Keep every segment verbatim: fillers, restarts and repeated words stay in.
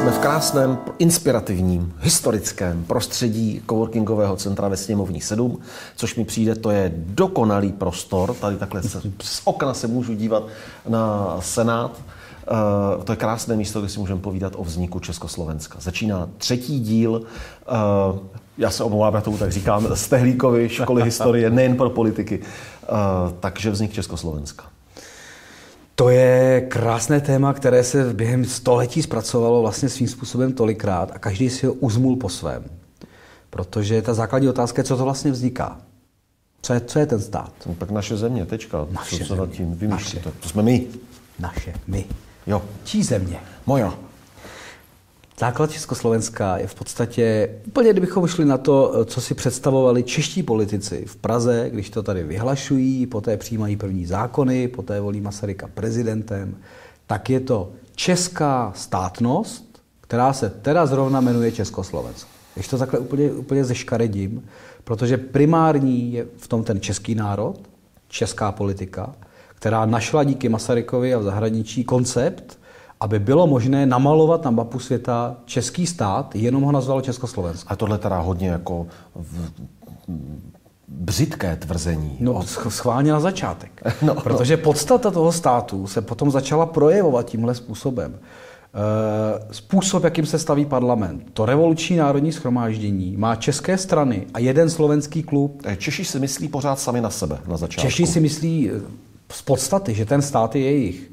Jsme v krásném, inspirativním, historickém prostředí coworkingového centra ve Sněmovní sedm, což mi přijde, to je dokonalý prostor. Tady takhle se, z okna se můžu dívat na Senát. Uh, to je krásné místo, kde si můžeme povídat o vzniku Československa. Začíná třetí díl, uh, já se omlouvám, já tomu tak říkám, z Tehlíkovy školy historie, nejen pro politiky, uh, takže vznik Československa. To je krásné téma, které se během století zpracovalo vlastně svým způsobem tolikrát a každý si ho uzmul po svém. Protože ta základní otázka je, co to vlastně vzniká. Co je, co je ten stát? No, tak naše země, tečka. Naše co se nad tím země. vymýšlíte? To jsme my. Naše, my. Jo. Čí země? Moja. Základ Československa je v podstatě, úplně kdybychom šli na to, co si představovali čeští politici v Praze, když to tady vyhlašují, poté přijímají první zákony, poté volí Masaryka prezidentem, tak je to česká státnost, která se teda zrovna jmenuje Československo. Když to takhle úplně, úplně zeškaredím, protože primární je v tom ten český národ, česká politika, která našla díky Masarykovi a v zahraničí koncept, aby bylo možné namalovat na mapu světa český stát, jenom ho nazvalo Československo. A tohle teda hodně jako v... břitké tvrzení. No, schválně na začátek. No, Protože podstata toho státu se potom začala projevovat tímhle způsobem. Způsob, jakým se staví parlament. To revoluční národní shromáždění má české strany a jeden slovenský klub. Češi si myslí pořád sami na sebe na začátku. Češi si myslí z podstaty, že ten stát je jejich.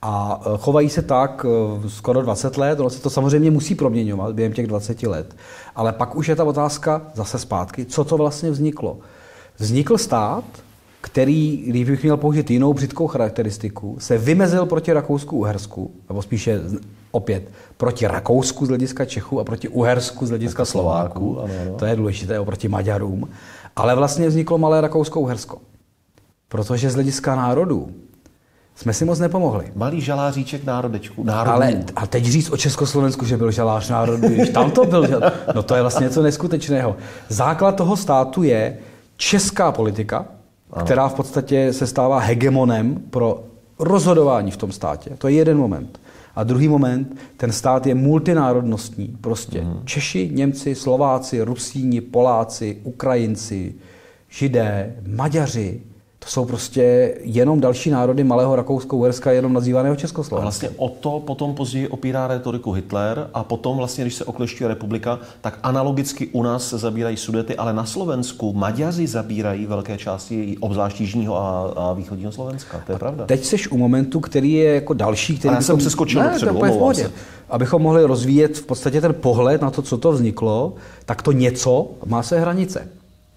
A chovají se tak skoro dvacet let, ono se to samozřejmě musí proměňovat během těch dvaceti let. Ale pak už je ta otázka zase zpátky, co to vlastně vzniklo. Vznikl stát, který, když bych měl použít jinou břitkou charakteristiku, se vymezil proti Rakousku-Uhersku, nebo spíše opět proti Rakousku z hlediska Čechů a proti Uhersku z hlediska Slováků. Ano, ano. To je důležité, oproti Maďarům. Ale vlastně vzniklo malé Rakousko-Uhersko. Protože z hlediska národů jsme si moc nepomohli. Malý žaláříček národečku. Národů. Ale a teď říct o Československu, že byl žalář národů, když tam to byl, no to je vlastně něco neskutečného. Základ toho státu je česká politika, ano, která v podstatě se stává hegemonem pro rozhodování v tom státě. To je jeden moment. A druhý moment, ten stát je multinárodnostní. Prostě hmm. Češi, Němci, Slováci, Rusíni, Poláci, Ukrajinci, Židé, Maďaři. To jsou prostě jenom další národy malého Rakousko-Uherska, jenom nazývaného Československa. A vlastně o to potom později opírá retoriku Hitler a potom vlastně, když se oklešťuje republika, tak analogicky u nás se zabírají Sudety, ale na Slovensku Maďaři zabírají velké části, obzvlášť jižního a, a východního Slovenska. To je pravda. Teď seš u momentu, který je jako další, který... A já jsem přeskočil dopředu, omlouvám se. Abychom mohli rozvíjet v podstatě ten pohled na to, co to vzniklo, tak to něco má své hranice.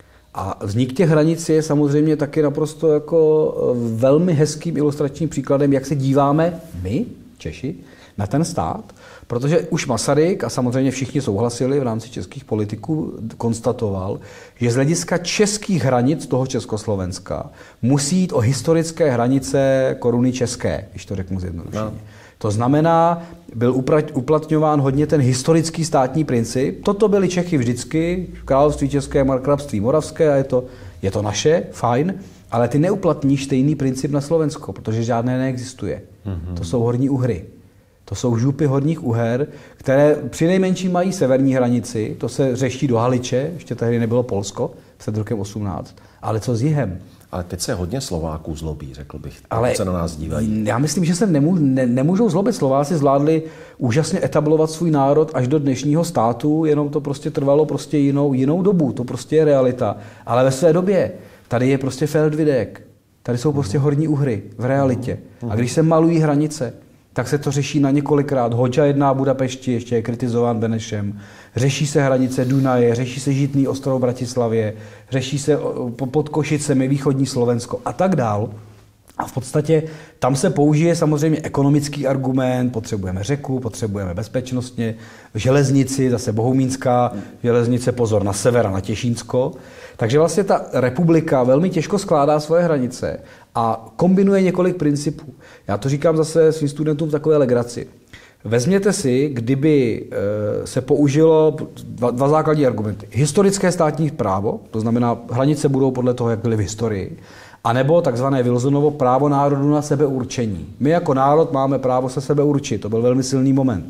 A vznik těch hranic je samozřejmě taky naprosto jako velmi hezkým ilustračním příkladem, jak se díváme my, Češi, na ten stát, protože už Masaryk a samozřejmě všichni souhlasili v rámci českých politiků, konstatoval, že z hlediska českých hranic toho Československa musí jít o historické hranice koruny české, když to řeknu zjednodušeně. No. To znamená, byl uplatňován hodně ten historický státní princip. Toto byly Čechy vždycky, království české, markrabství moravské a je to, je to naše, fajn, ale ty neuplatníš stejný princip na Slovensko, protože žádné neexistuje. Mm-hmm. To jsou Horní Uhry. To jsou župy Horních Uher, které přinejmenším mají severní hranici, to se řeší do Haliče, ještě tehdy nebylo Polsko, před rokem osmnáct, ale co s jihem? Ale teď se hodně Slováků zlobí, řekl bych, ale se na nás dívají. Já myslím, že se nemů, ne, nemůžou zlobit. Slováci zvládli úžasně etablovat svůj národ až do dnešního státu, jenom to prostě trvalo prostě jinou, jinou dobu, to prostě je realita. Ale ve své době tady je prostě Feldvidek, tady jsou prostě Horní Uhry v realitě. A když se malují hranice, tak se to řeší na několikrát. Hoďa jedná Budapešti, ještě je kritizován Benešem. Řeší se hranice Dunaje, řeší se Žitný ostrov v Bratislavě, řeší se pod Košicemi východní Slovensko a tak dál. A v podstatě tam se použije samozřejmě ekonomický argument, potřebujeme řeku, potřebujeme bezpečnostně, železnici, zase Bohumínská železnice, pozor, na sever a na Těšínsko. Takže vlastně ta republika velmi těžko skládá svoje hranice a kombinuje několik principů. Já to říkám zase svým studentům v takové legraci. Vezměte si, kdyby se použilo dva, dva základní argumenty. Historické státní právo, to znamená, hranice budou podle toho, jak byly v historii, anebo takzvané Wilsonovo právo národu na sebeurčení. My jako národ máme právo se sebeurčit, to byl velmi silný moment.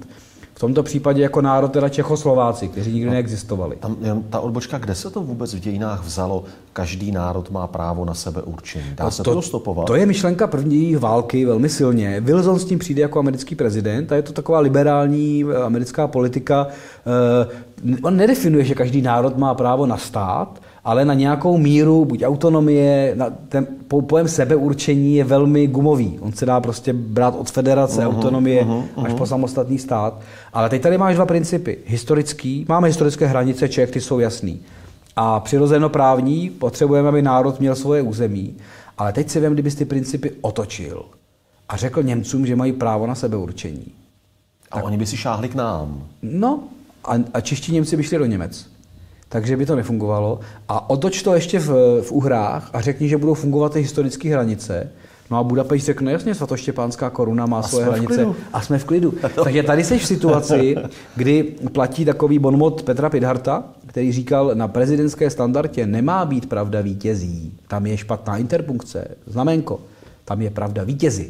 V tomto případě jako národ teda Čechoslováci, kteří nikdy neexistovali. Tam, ta odbočka, kde se to vůbec v dějinách vzalo? Každý národ má právo na sebeurčení. Dá no se to, to dostopovat? To je myšlenka první války velmi silně. Wilson s tím přijde jako americký prezident a je to taková liberální americká politika. On nedefinuje, že každý národ má právo na stát, ale na nějakou míru, buď autonomie, na ten pojem sebeurčení je velmi gumový. On se dá prostě brát od federace, uh-huh, autonomie uh-huh, uh-huh. až po samostatný stát. Ale teď tady máš dva principy. Historický, máme historické hranice Čech, ty jsou jasný. A přirozenoprávní, potřebujeme, aby národ měl svoje území. Ale teď si vem, kdybys ty principy otočil a řekl Němcům, že mají právo na sebeurčení. A tak, oni by si šáhli k nám. No, a, a čeští Němci by šli do Němec. Takže by to nefungovalo. A otoč to ještě v, v Uhrách a řekni, že budou fungovat ty historické hranice. No a Budapešť řekne, jasně, svatoštěpánská koruna má a svoje hranice. A jsme v klidu. Takže tady jsi v situaci, kdy platí takový bonmot Petra Pidharta, který říkal, na prezidentské standardě nemá být pravda vítězí. Tam je špatná interpunkce, znamenko. Tam je pravda vítězi.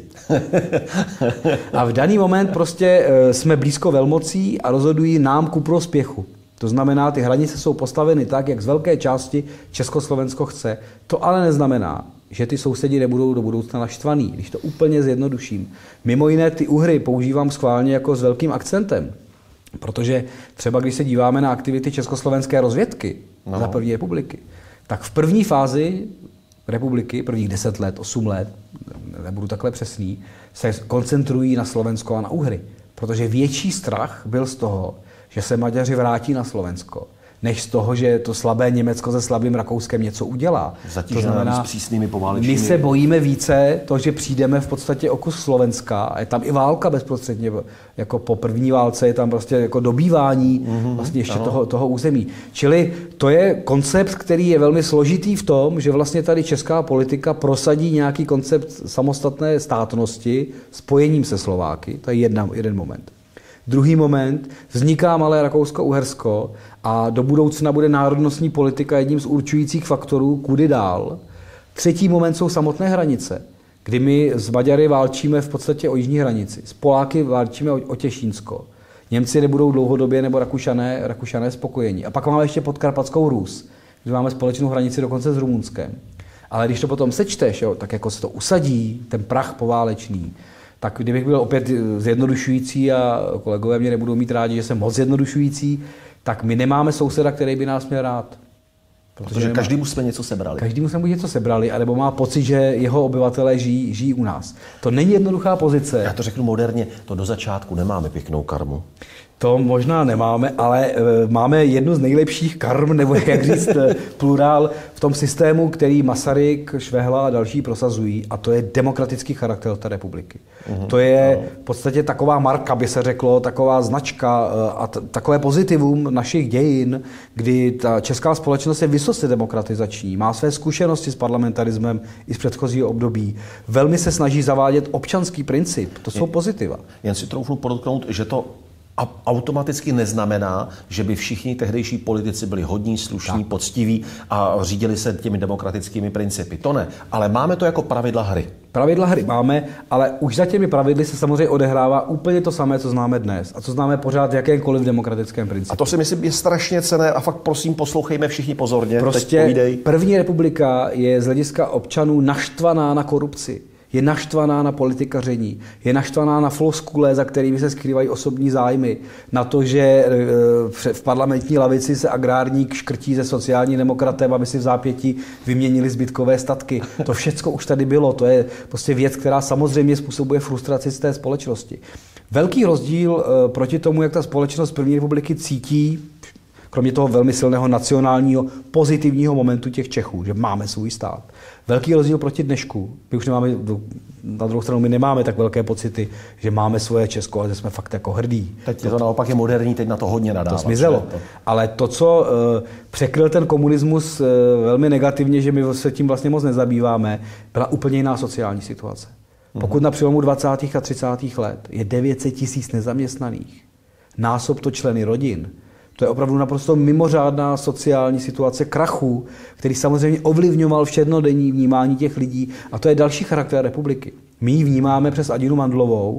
A v daný moment prostě jsme blízko velmocí a rozhodují nám ku prospěchu. To znamená, ty hranice jsou postaveny tak, jak z velké části Československo chce. To ale neznamená, že ty sousedi nebudou do budoucna naštvaný, když to úplně zjednoduším. Mimo jiné ty Uhry používám schválně jako s velkým akcentem, protože třeba když se díváme na aktivity československé rozvědky no. za první republiky, tak v první fázi republiky, prvních deset let, osm let, nebudu takhle přesný, se koncentrují na Slovensko a na Uhry, protože větší strach byl z toho, že se Maďaři vrátí na Slovensko, než z toho, že to slabé Německo se slabým Rakouskem něco udělá. Zatížené to znamená, s přísnými poválečnými. My se bojíme více to, že přijdeme v podstatě o kus Slovenska a je tam i válka bezprostředně, jako po první válce je tam prostě jako dobývání mm-hmm, vlastně ještě toho, toho území. Čili to je koncept, který je velmi složitý v tom, že vlastně tady česká politika prosadí nějaký koncept samostatné státnosti spojením se Slováky. To je jedna, jeden moment. Druhý moment, vzniká malé Rakousko-Uhersko a do budoucna bude národnostní politika jedním z určujících faktorů, kudy dál. Třetí moment jsou samotné hranice, kdy my s Maďary válčíme v podstatě o jižní hranici, s Poláky válčíme o, o Těšínsko. Němci nebudou dlouhodobě nebo Rakušané, Rakušané spokojení. A pak máme ještě Podkarpatskou Rus, kde máme společnou hranici dokonce s Rumunskem. Ale když to potom sečteš, jo, tak jako se to usadí, ten prach poválečný, tak kdybych byl opět zjednodušující a kolegové mě nebudou mít rádi, že jsem moc zjednodušující, tak my nemáme souseda, který by nás měl rád. Protože, Protože každému jsme něco sebrali. Každému jsme něco sebrali, anebo má pocit, že jeho obyvatelé žijí, žijí u nás. To není jednoduchá pozice. Já to řeknu moderně, to do začátku nemáme pěknou karmu. To možná nemáme, ale e, máme jednu z nejlepších karm, nebo jak říct, plurál v tom systému, který Masaryk, Švehla a další prosazují, a to je demokratický charakter té republiky. Uhum, to je no. v podstatě taková marka, by se řeklo, taková značka a t- takové pozitivum našich dějin, kdy ta česká společnost je vysoce demokratizační, má své zkušenosti s parlamentarismem i z předchozího období, velmi se snaží zavádět občanský princip, to jsou pozitiva. Jen si troufnu podotknout, že to a automaticky neznamená, že by všichni tehdejší politici byli hodní, slušní, tak. poctiví a řídili se těmi demokratickými principy. To ne, ale máme to jako pravidla hry. Pravidla hry máme, ale už za těmi pravidly se samozřejmě odehrává úplně to samé, co známe dnes a co známe pořád v jakémkoliv demokratickém principu. A to si myslím je strašně cenné a fakt prosím poslouchejme všichni pozorně. Prostě první republika je z hlediska občanů naštvaná na korupci. Je naštvaná na politikaření, je naštvaná na floskule, za kterými se skrývají osobní zájmy, na to, že v parlamentní lavici se agrárník škrtí se sociální demokratem, aby si v zápětí vyměnili zbytkové statky. To všecko už tady bylo, to je prostě věc, která samozřejmě způsobuje frustraci z té společnosti. Velký rozdíl proti tomu, jak ta společnost první republiky cítí, kromě toho velmi silného nacionálního pozitivního momentu těch Čechů, že máme svůj stát. Velký rozdíl proti dnešku. My už nemáme, na druhou stranu my nemáme tak velké pocity, že máme svoje Česko, ale že jsme fakt jako hrdí. Teď je to naopak je moderní, teď na to hodně nadává. To zmizelo. To. Ale to, co uh, překryl ten komunismus uh, velmi negativně, že my se tím vlastně moc nezabýváme, byla úplně jiná sociální situace. Pokud na přelomu dvacátých a třicátých let je devět set tisíc nezaměstnaných, násob to členy rodin, to je opravdu naprosto mimořádná sociální situace krachu, který samozřejmě ovlivňoval všednodenní vnímání těch lidí. A to je další charakter republiky. My ji vnímáme přes Adinu Mandlovou,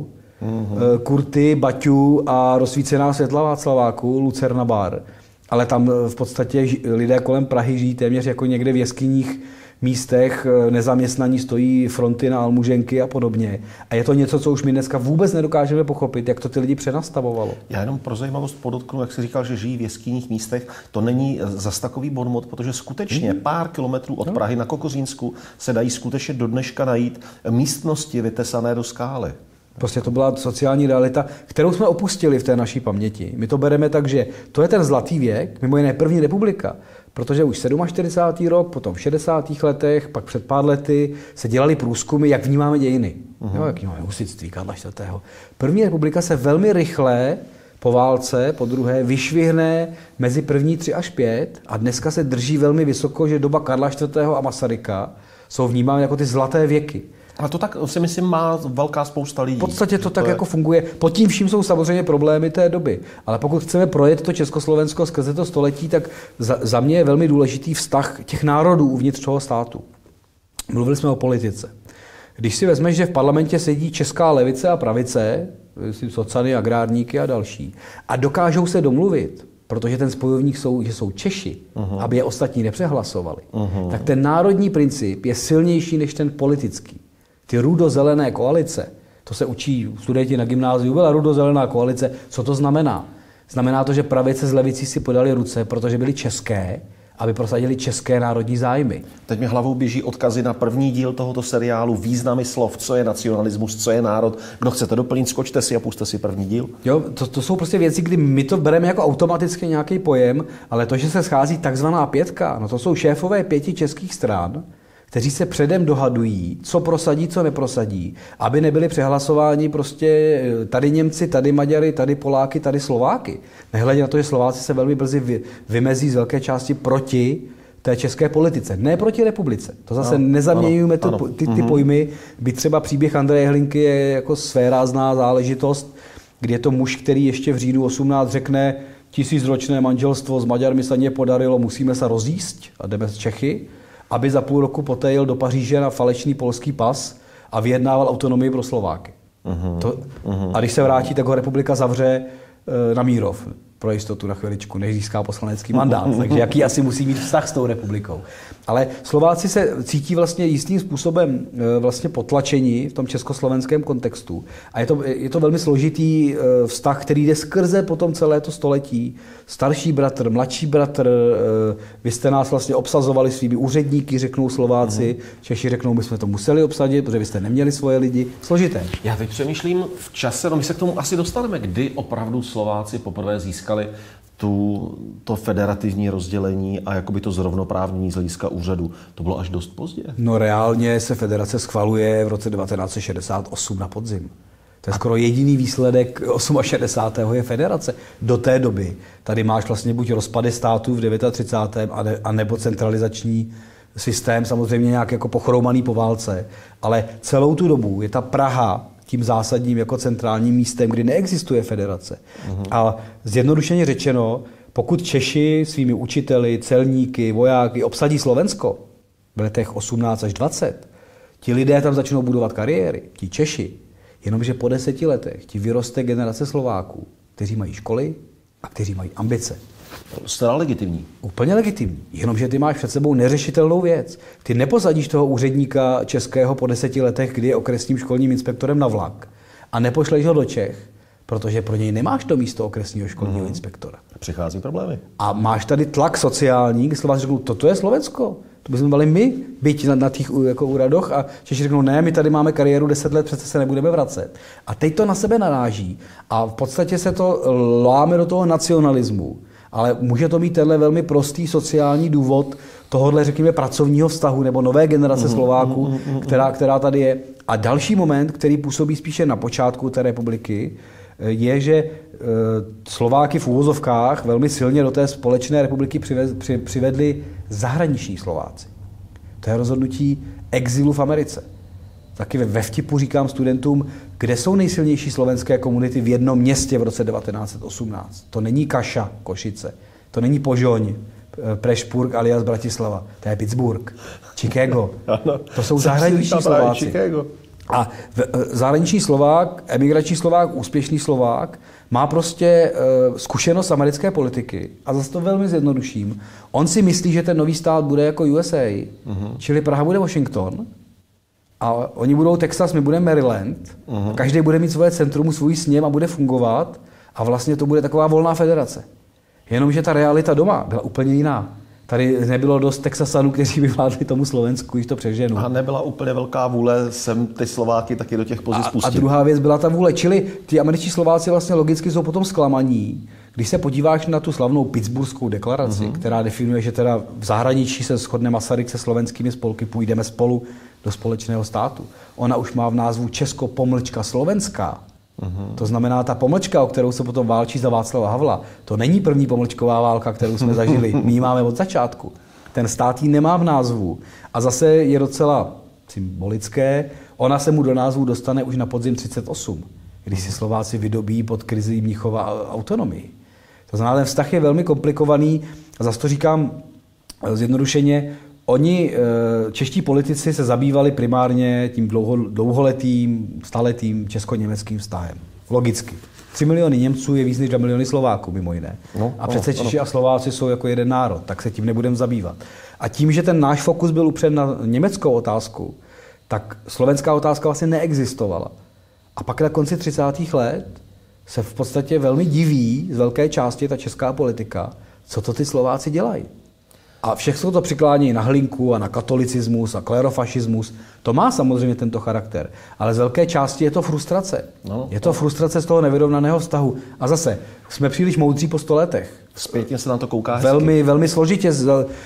mm-hmm. Kurty, Baťu a rozsvícená světla Václaváku, Lucerna bar. Ale tam v podstatě lidé kolem Prahy žijí téměř jako někde v jeskyních místech, nezaměstnaní stojí fronty na almuženky a podobně. A je to něco, co už my dneska vůbec nedokážeme pochopit, jak to ty lidi přenastavovalo. Já jenom pro zajímavost podotknu, jak jsi říkal, že žijí v jeskyních místech, to není zas takový bonmot, protože skutečně hmm. pár kilometrů od no. Prahy na Kokořínsku se dají skutečně do dneška najít místnosti vytesané do skály. Prostě to byla sociální realita, kterou jsme opustili v té naší paměti. My to bereme tak, že to je ten zlatý věk, mimo jiné první republika, protože už čtyřicátý sedmý rok, potom v šedesátých letech, pak před pár lety se dělaly průzkumy, jak vnímáme dějiny. Uh-huh. Jo, jak vnímáme husitství Karla čtvrtého. První republika se velmi rychle po válce, po druhé, vyšvihne mezi první tři až pět a dneska se drží velmi vysoko, že doba Karla čtvrtého a Masaryka jsou vnímány jako ty zlaté věky. A to tak si myslím má velká spousta lidí. V podstatě to to tak je... jako funguje. Pod tím vším jsou samozřejmě problémy té doby. Ale pokud chceme projet to Československo skrze to století, tak za, za mě je velmi důležitý vztah těch národů uvnitř toho státu. Mluvili jsme o politice. Když si vezmeš, že v parlamentě sedí česká levice a pravice, socany, agrárníky a další, a dokážou se domluvit, protože ten spojovník jsou, že jsou Češi, uh-huh. aby je ostatní nepřehlasovali, uh-huh. tak ten národní princip je silnější než ten politický. Ty rudo-zelené koalice, to se učí studenti na gymnáziu, byla rudo-zelená koalice, co to znamená? Znamená to, že pravice s levicí si podali ruce, protože byly české, aby prosadili české národní zájmy. Teď mi hlavou běží odkazy na první díl tohoto seriálu, významy slov, co je nacionalismus, co je národ. Kdo chcete doplnit, skočte si a puste si první díl. Jo, to, to jsou prostě věci, kdy my to bereme jako automaticky nějaký pojem, ale to, že se schází takzvaná pětka, no to jsou šéfové pěti českých stran, kteří se předem dohadují, co prosadí, co neprosadí, aby nebyli přehlasováni prostě tady Němci, tady Maďary, tady Poláky, tady Slováky. Nehledě na to, že Slováci se velmi brzy vy, vymezí z velké části proti té české politice, ne proti republice. To zase no, nezaměňujeme ano, ty, ty, ty mm-hmm. pojmy, byť třeba příběh Andreje Hlinky je jako svérázná záležitost, kdy je to muž, který ještě v říjnu osmnáct řekne, tisícročné manželstvo s Maďarmi se nepodarilo, musíme se rozjíst a jdeme z Čechy, aby za půl roku poté jel do Paříže na falešný polský pas a vyjednával autonomii pro Slováky. Uh-huh. To, uh-huh. A když se vrátí, tak ho republika zavře e, na Mírov. Pro jistotu na chviličku, než získá poslanecký mandát. Uh-huh. Takže jaký asi musí mít vztah s tou republikou. Ale Slováci se cítí vlastně jistým způsobem e, vlastně potlačení v tom československém kontextu. A je to, je to velmi složitý e, vztah, který jde skrze potom celé to století. Starší bratr, mladší bratr, e, vy jste nás vlastně obsazovali svými úředníky, řeknou Slováci. Uh-huh. Češi řeknou, my jsme to museli obsadit, protože vy jste neměli svoje lidi. Složité. Já teď přemýšlím v čase, no my se k tomu asi dostaneme, kdy opravdu Slováci poprvé získali tu, to federativní rozdělení a jakoby to zrovnoprávnění z hlediska úřadu. To bylo až dost pozdě. No reálně se federace schvaluje v roce devatenáct set šedesát osm na podzim. To je skoro jediný výsledek šedesátého osmého je federace. Do té doby tady máš vlastně buď rozpady států v třicátém devátém a nebo centralizační systém, samozřejmě nějak jako pochroumaný po válce, ale celou tu dobu je ta Praha tím zásadním jako centrálním místem, kdy neexistuje federace. Uhum. A zjednodušeně řečeno, pokud Češi svými učiteli, celníky, vojáky obsadí Slovensko v letech osmnáct až dvacet, ti lidé tam začnou budovat kariéry, ti Češi, jenomže po deseti letech ti vyroste generace Slováků, kteří mají školy a kteří mají ambice. Zcela legitimní. Úplně legitimní. Jenomže ty máš před sebou neřešitelnou věc. Ty neposadíš toho úředníka českého po deseti letech, kdy je okresním školním inspektorem na vlak a nepošleš ho do Čech, protože pro něj nemáš to místo okresního školního mm. inspektora. Přichází problémy. A máš tady tlak sociální, kdy Slováci řeknou, toto je Slovensko. To bychom dali my, byť na, na těch jako úradoch a Češi řeknou, ne, my tady máme kariéru deset let, přece se nebudeme vracet. A teď to na sebe naráží a v podstatě se to láme do toho nacionalismu. Ale může to mít tenhle velmi prostý sociální důvod tohohle, řekněme, pracovního vztahu nebo nové generace Slováků, která, která tady je. A další moment, který působí spíše na počátku té republiky, je, že Slováky v úvozovkách velmi silně do té společné republiky přivedli zahraniční Slováci. To je rozhodnutí exilu v Americe. Taky ve vtipu říkám studentům, kde jsou nejsilnější slovenské komunity v jednom městě v roce devatenáct set osmnáct. To není Kaša, Košice, to není Požoň, Prešpurg alias Bratislava, to je Pittsburgh, Chicago. To jsou zahraniční Slováci. A zahraniční Slovák, emigrační Slovák, úspěšný Slovák má prostě uh, zkušenost americké politiky a zase to velmi zjednoduším. On si myslí, že ten nový stát bude jako U S A, uh-huh. čili Praha bude Washington a oni budou Texas, my budeme Maryland. Uh-huh. A každý bude mít svoje centrum, svůj sněm a bude fungovat a vlastně to bude taková volná federace. Jenomže ta realita doma byla úplně jiná. Tady nebylo dost Texasanů, kteří by vládli tomu Slovensku, když to přeženu. A nebyla úplně velká vůle sem ty Slováky taky do těch pozic pustit. A, a druhá věc byla ta vůle. Čili ty američtí Slováci vlastně logicky jsou potom zklamaní. Když se podíváš na tu slavnou Pittsburghskou deklaraci, uh-huh. která definuje, že teda v zahraničí se shodne Masaryk se slovenskými spolky, půjdeme spolu do společného státu. Ona už má v názvu Česko pomlčka Slovenská. Uhum. To znamená, ta pomlčka, o kterou se potom válčí za Václava Havla, to není první pomlčková válka, kterou jsme zažili. My ji máme od začátku. Ten stát ji nemá v názvu. A zase je docela symbolické, ona se mu do názvu dostane už na podzim třicet osm, když si Slováci vydobí pod krizí Mnichova autonomii. To znamená, ten vztah je velmi komplikovaný a zase to říkám zjednodušeně. Oni, čeští politici, se zabývali primárně tím dlouho, dlouholetým, staletým česko-německým vztahem. Logicky. Tři miliony Němců je víc než dva miliony Slováků, mimo jiné. No, a přece Češi a Slováci jsou jako jeden národ, tak se tím nebudeme zabývat. A tím, že ten náš fokus byl upřen na německou otázku, tak slovenská otázka vlastně neexistovala. A pak na konci třicátých let se v podstatě velmi diví z velké části ta česká politika, co to ty Slováci dělají. A všechno to přiklání na Hlinku a na katolicismus a klerofašismus. To má samozřejmě tento charakter, ale z velké části je to frustrace. No, je to no. frustrace z toho nevyrovnaného vztahu. A zase, jsme příliš moudří po sto letech. Zpětně se na to kouká hezky. Velmi, velmi složitě.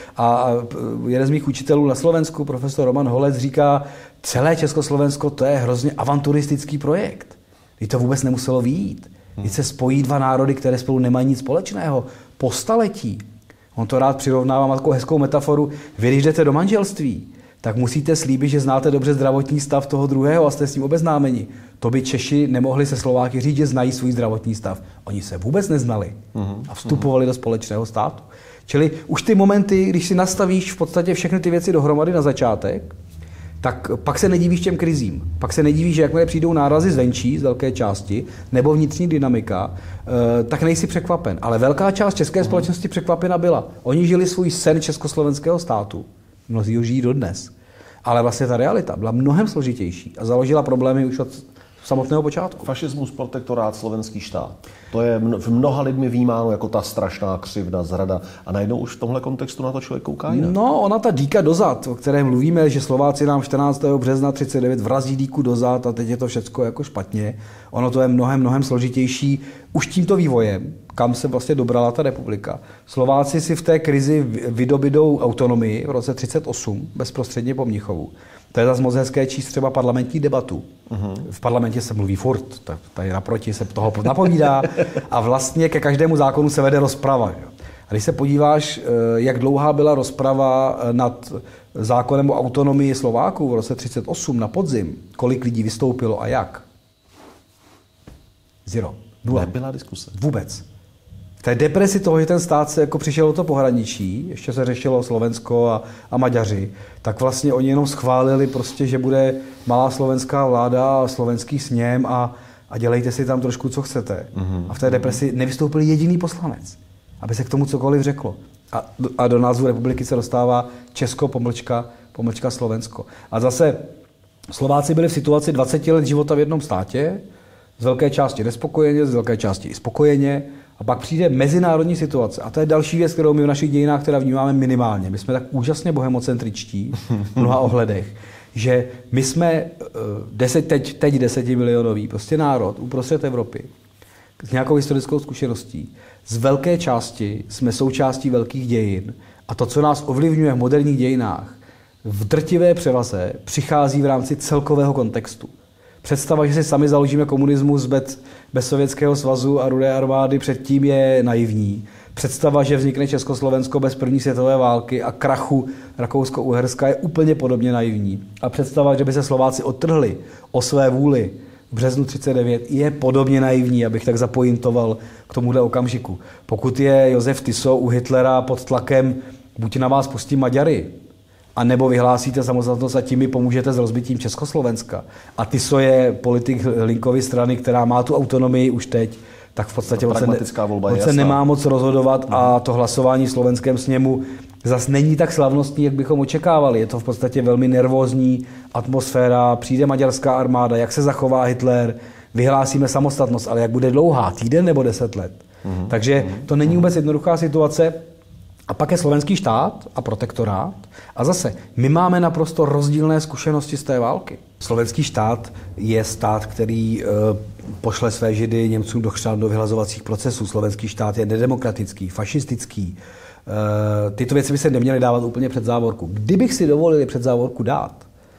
A jeden z mých učitelů na Slovensku, profesor Roman Holec, říká, celé Československo to je hrozně avanturistický projekt. Kdy to vůbec nemuselo vyjít. Když se spojí dva národy, které spolu nemají nic společného. Po staletí. On to rád přirovnává, má takovou hezkou metaforu. Vy, když jdete do manželství, tak musíte slíbit, že znáte dobře zdravotní stav toho druhého a jste s ním obeznámeni. To by Češi nemohli se Slováky říct, že znají svůj zdravotní stav. Oni se vůbec neznali a vstupovali do společného státu. Čili už ty momenty, když si nastavíš v podstatě všechny ty věci dohromady na začátek, tak pak se nedivíš těm krizím. Pak se nedivíš, že jakmile přijdou nárazy zvenčí, z velké části, nebo vnitřní dynamika, tak nejsi překvapen. Ale velká část české společnosti překvapena byla. Oni žili svůj sen československého státu. Mnozí ho žijí dodnes. Ale vlastně ta realita byla mnohem složitější a založila problémy už od samotného počátku. Fašismus, protektorát, slovenský štát. To je v mnoha lidmi vnímáno jako ta strašná křivda, zrada. A najednou už v tomhle kontextu na to člověk kouká jinak. No, ona ta díka dozad, o které mluvíme, že Slováci nám čtrnáctého března třicet devět vrazí díku dozad a teď je to všecko jako špatně. Ono to je mnohem, mnohem složitější už tímto vývojem, kam se vlastně dobrala ta republika. Slováci si v té krizi vydobydou autonomii v roce třicet osm, bezprostředně po Mnichovu. To je zase moc hezké číst třeba parlamentní debatu. Uh-huh. V parlamentě se mluví furt, tady naproti se toho napovídá a vlastně ke každému zákonu se vede rozprava. A když se podíváš, jak dlouhá byla rozprava nad zákonem o autonomii Slováků v roce třicet osm na podzim, kolik lidí vystoupilo a jak? Zero. Nula. Nebyla diskuse. Vůbec. V té depresi toho, že ten stát se jako přišel do toho pohraničí, ještě se řešilo Slovensko a, a Maďaři, tak vlastně oni jenom schválili prostě, že bude malá slovenská vláda a slovenský sněm a, a dělejte si tam trošku, co chcete. Mm-hmm. A v té depresi nevystoupil jediný poslanec, aby se k tomu cokoliv řeklo. A, a do názvu republiky se dostává Česko, pomlčka, pomlčka Slovensko. A zase Slováci byli v situaci dvacet let života v jednom státě, z velké části nespokojeně, z velké části i spokojeně. A pak přijde mezinárodní situace. A to je další věc, kterou my v našich dějinách teda vnímáme minimálně. My jsme tak úžasně bohemocentričtí v mnoha ohledech, že my jsme deset, teď, teď desetimilionový prostě národ uprostřed Evropy s nějakou historickou zkušeností. Z velké části jsme součástí velkých dějin a to, co nás ovlivňuje v moderních dějinách, v drtivé převaze přichází v rámci celkového kontextu. Představa, že si sami založíme komunismus bez, bez Sovětského svazu a Rudé armády předtím je naivní. Představa, že vznikne Československo bez první světové války a krachu Rakousko-Uherska je úplně podobně naivní. A představa, že by se Slováci odtrhli o své vůli v březnu třicet devět je podobně naivní, abych tak zapointoval k tomuhle okamžiku. Pokud je Josef Tiso u Hitlera pod tlakem buď na vás pustí Maďary, a nebo vyhlásíte samostatnost a tím mi pomůžete s rozbitím Československa. A Tiso je politik Linkovy strany, která má tu autonomii už teď, tak v podstatě on se, ne, on se nemá moc rozhodovat a to hlasování v slovenském sněmu zas není tak slavnostní, jak bychom očekávali. Je to v podstatě velmi nervózní atmosféra, přijde maďarská armáda, jak se zachová Hitler, vyhlásíme samostatnost, ale jak bude dlouhá, týden nebo deset let. Mm-hmm. Takže to není vůbec jednoduchá situace. A pak je slovenský štát a protektorát. A zase, my máme naprosto rozdílné zkušenosti z té války. Slovenský štát je stát, který e, pošle své Židy Němcům do chřan do vyhlazovacích procesů. Slovenský štát je nedemokratický, fašistický. E, tyto věci by se neměly dávat úplně před závorku. Kdybych si dovolili před závorku dát,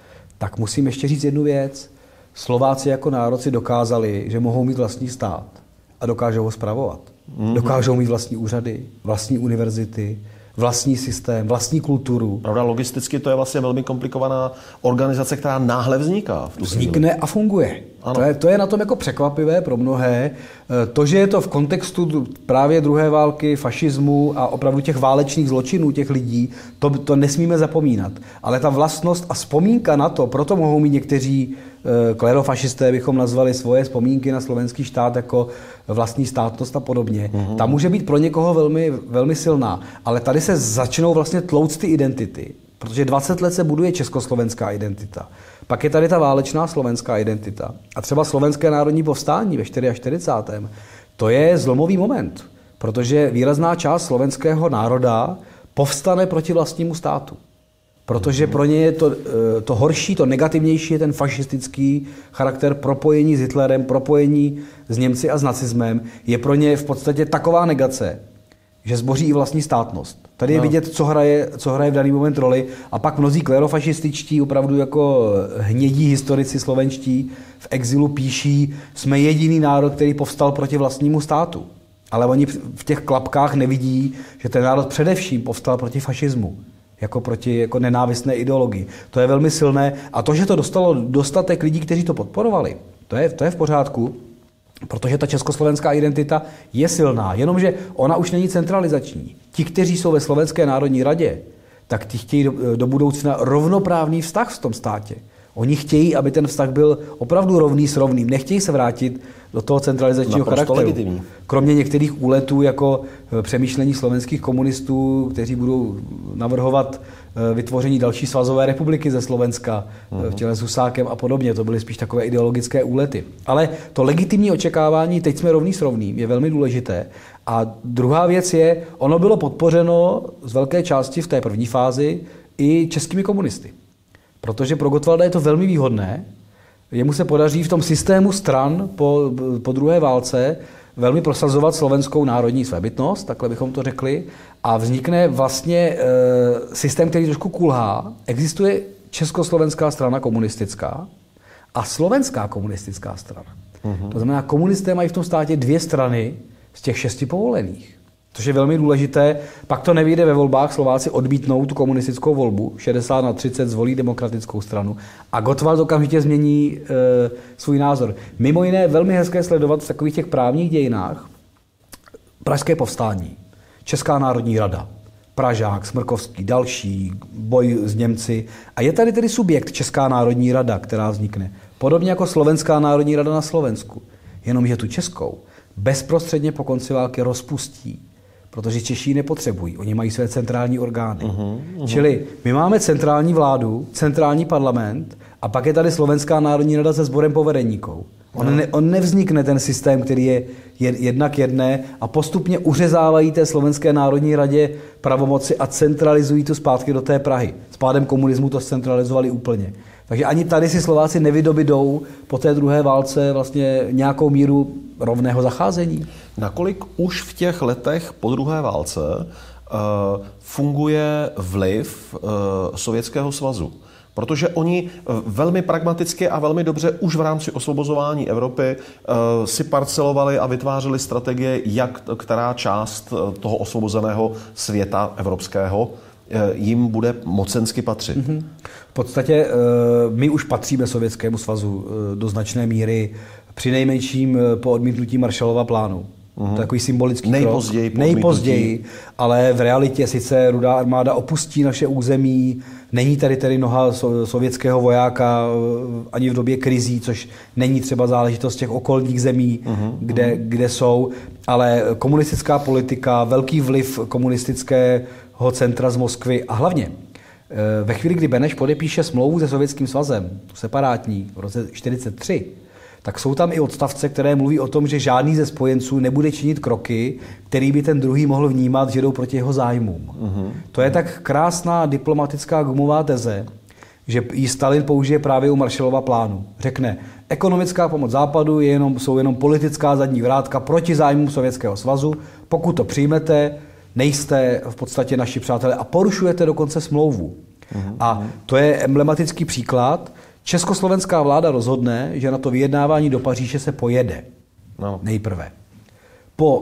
tak musím ještě říct jednu věc. Slováci jako národ si dokázali, že mohou mít vlastní stát a dokážou ho spravovat. Mm-hmm. Dokážou mít vlastní úřady, vlastní univerzity, vlastní systém, vlastní kulturu. Pravda, logisticky to je vlastně velmi komplikovaná organizace, která náhle vzniká. V tu Vznikne a funguje. To je, to je na tom jako překvapivé pro mnohé. To, že je to v kontextu právě druhé války, fašismu a opravdu těch válečných zločinů těch lidí, to, to nesmíme zapomínat. Ale ta vlastnost a vzpomínka na to, proto mohou mít někteří klerofašisté, bychom nazvali svoje vzpomínky na slovenský štát jako vlastní státnost a podobně. Mm-hmm. Ta může být pro někoho velmi, velmi silná. Ale tady se začnou vlastně tlouct ty identity. Protože dvacet let se buduje československá identita. Pak je tady ta válečná slovenská identita. A třeba slovenské národní povstání ve čtyřicátém čtvrtém To je zlomový moment, protože výrazná část slovenského národa povstane proti vlastnímu státu. Protože pro ně je to, to horší, to negativnější je ten fašistický charakter propojení s Hitlerem, propojení s Němci a s nacismem. Je pro ně v podstatě taková negace, že zboří i vlastní státnost. Tady je no. vidět, co hraje, co hraje v daný moment roli. A pak mnozí klerofašističtí, opravdu jako hnědí historici slovenští v exilu píší, jsme jediný národ, který povstal proti vlastnímu státu. Ale oni v těch klapkách nevidí, že ten národ především povstal proti fašismu. Jako proti jako nenávistné ideologii. To je velmi silné. A to, že to dostalo dostatek lidí, kteří to podporovali, to je, to je v pořádku. Protože ta československá identita je silná, jenomže ona už není centralizační. Ti, kteří jsou ve Slovenské národní radě, tak ti chtějí do, do budoucna rovnoprávný vztah v tom státě. Oni chtějí, aby ten vztah byl opravdu rovný s rovným. Nechtějí se vrátit do toho centralizačního naprosto charakteru. Legitimní. Kromě některých úletů jako přemýšlení slovenských komunistů, kteří budou navrhovat vytvoření další svazové republiky ze Slovenska uh-huh. v těle s Husákem a podobně. To byly spíš takové ideologické úlety. Ale to legitimní očekávání, teď jsme rovný s rovným, je velmi důležité. A druhá věc je, ono bylo podpořeno z velké části v té první fázi i českými komunisty. Protože pro Gottwalda je to velmi výhodné. Jemu se podaří v tom systému stran po, po druhé válce velmi prosazovat slovenskou národní svébytnost, takhle bychom to řekli, a vznikne vlastně e, systém, který trošku kulhá. Existuje Československá strana komunistická a Slovenská komunistická strana. Mm-hmm. To znamená, komunisté mají v tom státě dvě strany z těch šesti povolených. Což je velmi důležité. Pak to nevyjde ve volbách, Slováci odmítnou tu komunistickou volbu, šedesát na třicet zvolí demokratickou stranu a Gottwald okamžitě změní e, svůj názor. Mimo jiné velmi hezké sledovat v takových těch právních dějinách Pražské povstání, Česká národní rada, Pražák, Smrkovský, další, boj s Němci. A je tady tedy subjekt Česká národní rada, která vznikne. Podobně jako Slovenská národní rada na Slovensku. Jenomže tu českou bezprostředně po konci války rozpustí. Protože Češi nepotřebují, oni mají své centrální orgány. Uhum, uhum. Čili my máme centrální vládu, centrální parlament a pak je tady Slovenská národní rada se sborem povedeníkou. On, ne, on nevznikne ten systém, který je jednak jedné a postupně uřezávají té Slovenské národní radě pravomoci a centralizují to zpátky do té Prahy. S pádem komunismu to centralizovali úplně. Takže ani tady si Slováci nevydobydou po té druhé válce vlastně nějakou míru rovného zacházení. Nakolik už v těch letech po druhé válce uh, funguje vliv uh, Sovětského svazu? Protože oni velmi pragmaticky a velmi dobře už v rámci osvobozování Evropy uh, si parcelovali a vytvářeli strategie, jak která část toho osvobozeného světa evropského jim bude mocensky patřit. Mm-hmm. V podstatě my už patříme Sovětskému svazu do značné míry, přinejmenším po odmítnutí Marshallova plánu. To je takový symbolický Nejpozději. krok. Nejpozději. Ale v realitě sice Rudá armáda opustí naše území, není tady tedy noha sovětského vojáka ani v době krizí, což není třeba záležitost těch okolních zemí, uh-huh, kde, uh-huh. kde jsou, ale komunistická politika, velký vliv komunistického centra z Moskvy a hlavně ve chvíli, kdy Beneš podepíše smlouvu se Sovětským svazem, separátní, v roce čtyřicet tři, tak jsou tam i odstavce, které mluví o tom, že žádný ze spojenců nebude činit kroky, který by ten druhý mohl vnímat, že jdou proti jeho zájmům. Uh-huh. To je tak krásná diplomatická gumová teze, že ji Stalin použije právě u Marshallova plánu. Řekne, ekonomická pomoc Západu je jenom, jsou jenom politická zadní vrátka proti zájmům Sovětského svazu. Pokud to přijmete, nejste v podstatě naši přátelé a porušujete dokonce smlouvu. Uh-huh. A to je emblematický příklad. Československá vláda rozhodne, že na to vyjednávání do Paříže se pojede. No. Nejprve. Po uh,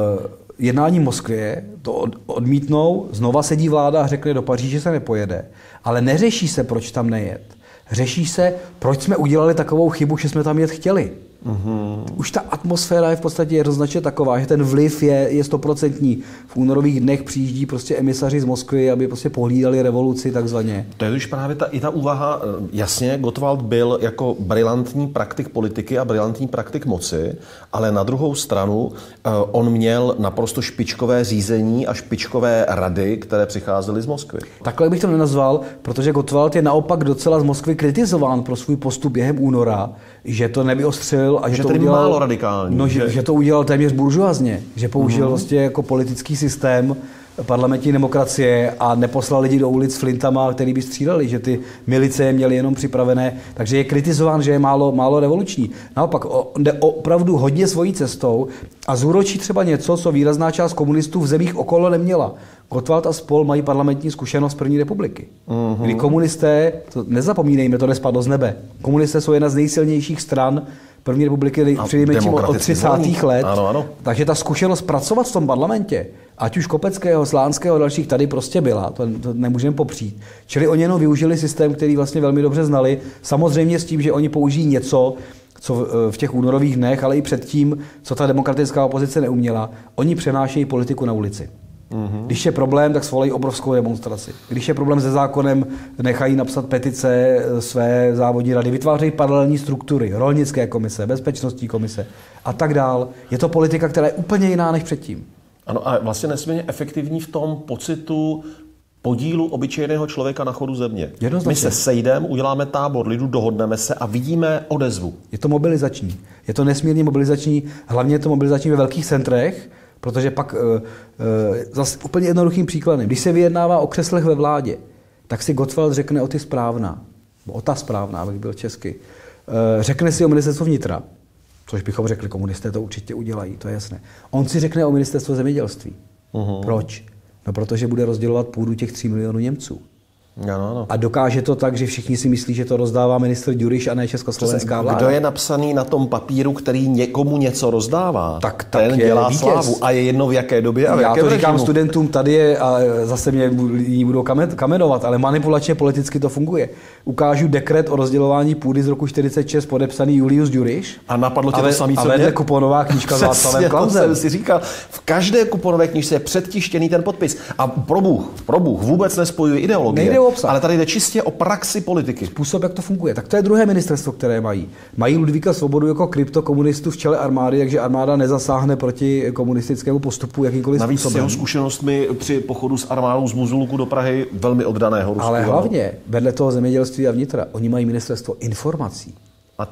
jednání v Moskvě to od, odmítnou, znova sedí vláda a řekne, do Paříže se nepojede. Ale neřeší se, proč tam nejet. Řeší se, proč jsme udělali takovou chybu, že jsme tam jet chtěli. Uhum. Už ta atmosféra je v podstatě jednoznačně taková, že ten vliv je, je stoprocentní. V únorových dnech přijíždí prostě emisaři z Moskvy, aby prostě pohlídali revoluci takzvaně. To je už právě ta, i ta úvaha, jasně, Gottwald byl jako brilantní praktik politiky a brilantní praktik moci, ale na druhou stranu on měl naprosto špičkové řízení a špičkové rady, které přicházely z Moskvy. Takhle bych to nenazval, protože Gottwald je naopak docela z Moskvy kritizován pro svůj postup během února, že to nevyostřil a že, že to tedy udělal málo radikální. No, že, že to udělal téměř buržoazně, že použil uh-huh. vlastně jako politický systém parlamentní demokracie a neposlal lidi do ulic flintama, který by stříleli, že ty milice je měly jenom připravené, takže je kritizován, že je málo, málo revoluční. Naopak jde opravdu hodně svojí cestou a zúročí třeba něco, co výrazná část komunistů v zemích okolo neměla. Gottwald a spol mají parlamentní zkušenost první republiky. Uh-huh. Kdy komunisté, to nezapomínejme, to nespadlo z nebe, komunisté jsou jedna z nejsilnějších stran první republiky přinejmenším od třicátých let. Ano, ano. Takže ta zkušenost pracovat v tom parlamentě, ať už Kopeckého, Slánského a dalších tady prostě byla, to, to nemůžeme popřít. Čili oni jenom využili systém, který vlastně velmi dobře znali, samozřejmě s tím, že oni použijí něco, co v těch únorových dnech, ale i předtím, co ta demokratická opozice neuměla, oni přenášejí politiku na ulici. Mm-hmm. Když je problém, tak svolají obrovskou demonstraci. Když je problém se zákonem, nechají napsat petice své závodní rady, vytvářejí paralelní struktury, rolnické komise, bezpečnostní komise a tak dál. Je to politika, která je úplně jiná než předtím. Ano a vlastně nesmírně efektivní v tom pocitu podílu obyčejného člověka na chodu země. My se sejdeme, uděláme tábor lidu, dohodneme se a vidíme odezvu. Je to mobilizační. Je to nesmírně mobilizační, hlavně je to mobilizační ve velkých centrech, protože pak e, e, zase úplně jednoduchým příkladem. Když se vyjednává o křeslech ve vládě, tak si Gottwald řekne o ty správná, o ta správná, abych byl česky. E, řekne si o ministerstvo vnitra, což bychom řekli, komunisté to určitě udělají, to je jasné. On si řekne o ministerstvo zemědělství. Uh-huh. Proč? No, protože bude rozdělovat půdu těch tří milionů Němců. Ano, ano. A dokáže to tak, že všichni si myslí, že to rozdává ministr Ďuriš a ne československá vláda. Kdo je napsaný na tom papíru, který někomu něco rozdává, tak, ten tak dělá vítěz. Slávu. A je jedno v jaké době a v Já jakém to říkám režimu. studentům tady je, a zase mě lidi budou kamenovat, ale manipulačně politicky to funguje. Ukážu dekret o rozdělování půdy z roku čtyřicet šest podepsaný Julius Ďuriš. A napadlo tě ale, to samý, co a vedle mě? kuponová knížka s Václavem Klausem. To jsem si říkal, v každé kuponové knížce je předtištěný ten podpis. A pro Bůh, pro Bůh vůbec nespojuje ideologie. Nejde o obsah. Ale tady jde čistě o praxi politiky. Způsob, jak to funguje. Tak to je druhé ministerstvo, které mají. Mají Ludvíka Svobodu jako kryptokomunistu v čele armády, takže armáda nezasáhne proti komunistickému postupu jakýmkoliv Navíc způsobem. s jeho zkušenostmi při pochodu s armádou z Buzulku do Prahy velmi oddaného Rusku. Ale hlavně vedle toho zemědělství a vnitra, oni mají ministerstvo informací. A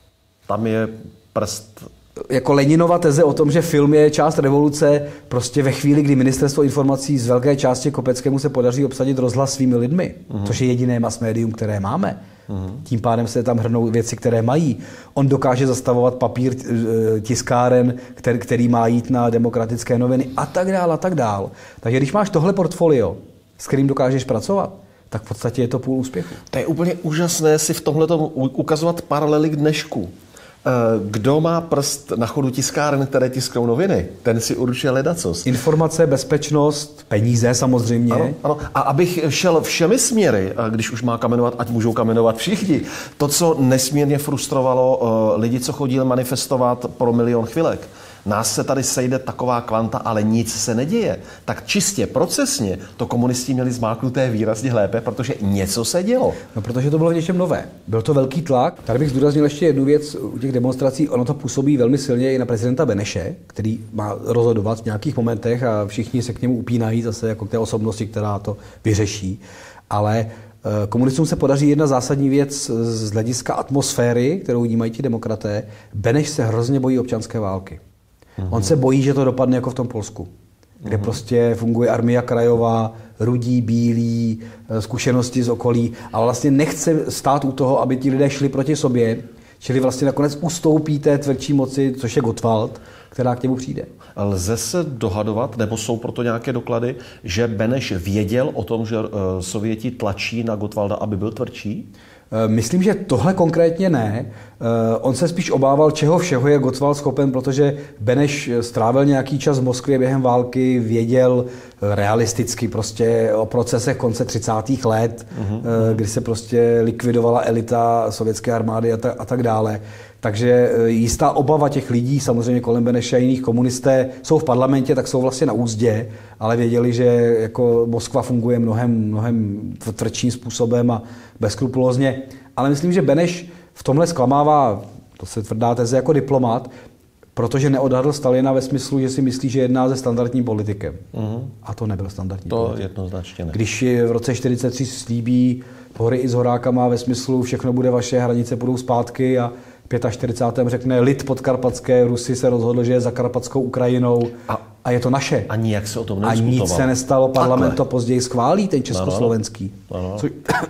tam je prst... Jako Leninova teze o tom, že film je část revoluce, prostě ve chvíli, kdy ministerstvo informací z velké části Kopeckému se podaří obsadit rozhlas svými lidmi, uh-huh. což je jediné mass médium, které máme. Uh-huh. Tím pádem se tam hrnou věci, které mají. On dokáže zastavovat papír tiskáren, který, který má jít na demokratické noviny a tak dál a tak dál. Takže když máš tohle portfolio, s kterým dokážeš pracovat, tak v podstatě je to půl úspěchu. To je úplně úžasné si v tomhletom ukazovat paralely k dnešku. Kdo má prst na chodu tiskáren, které tisknou noviny, ten si určuje ledacos. Informace, bezpečnost, peníze samozřejmě. Ano, ano. A abych šel všemi směry, když už má kamenovat, ať můžou kamenovat všichni. To, co nesmírně frustrovalo lidi, co chodili manifestovat pro milion chvilek, nás se tady sejde taková kvanta, ale nic se neděje. Tak čistě procesně to komunisti měli zmáknuté výrazně lépe, protože něco se dělo. No, protože to bylo v něčem nové. Byl to velký tlak. Tady bych zdůraznil ještě jednu věc u těch demonstrací. Ono to působí velmi silně i na prezidenta Beneše, který má rozhodovat v nějakých momentech a všichni se k němu upínají zase jako k té osobnosti, která to vyřeší. Ale komunistům se podaří jedna zásadní věc z hlediska atmosféry, kterou vnímají ti demokraté. Beneš se hrozně bojí občanské války. Uhum. On se bojí, že to dopadne jako v tom Polsku, kde uhum. prostě funguje armia krajová, rudí, bílí, zkušenosti z okolí a vlastně nechce stát u toho, aby ti lidé šli proti sobě, čili vlastně nakonec ustoupí té tvrdší moci, což je Gottwald, která k němu přijde. Lze se dohadovat, nebo jsou proto nějaké doklady, že Beneš věděl o tom, že Sověti tlačí na Gottwalda, aby byl tvrdší? Myslím, že tohle konkrétně ne. On se spíš obával, čeho všeho je Gottwald schopen, protože Beneš strávil nějaký čas v Moskvě během války, věděl realisticky prostě o procesech konce třicátých let, uhum. kdy se prostě likvidovala elita sovětské armády a, ta, a tak dále. Takže jistá obava těch lidí, samozřejmě kolem Beneše a jiných komunisté, jsou v parlamentě, tak jsou vlastně na úzdě, ale věděli, že jako Moskva funguje mnohem, mnohem tvrdším způsobem a bezskrupulózně. Ale myslím, že Beneš v tomhle zklamává, to se tvrdá teze, jako diplomat, protože neodhadl Stalina ve smyslu, že si myslí, že jedná se standardním politikem. Uh-huh. A to nebyl standardní to politik. jednoznačně ne. Když v roce čtyřicet tři slíbí hory i s horákama ve smyslu, všechno bude vaše, hranice budou zpátky a čtyřicátém pátém řekne lid podkarpatské, Rusy se rozhodl, že je za Karpatskou Ukrajinou a, a je to naše. A nijak se o tom nediskutovalo. A nic se nestalo, parlament to později schválí, ten československý. Ano, ano. Co,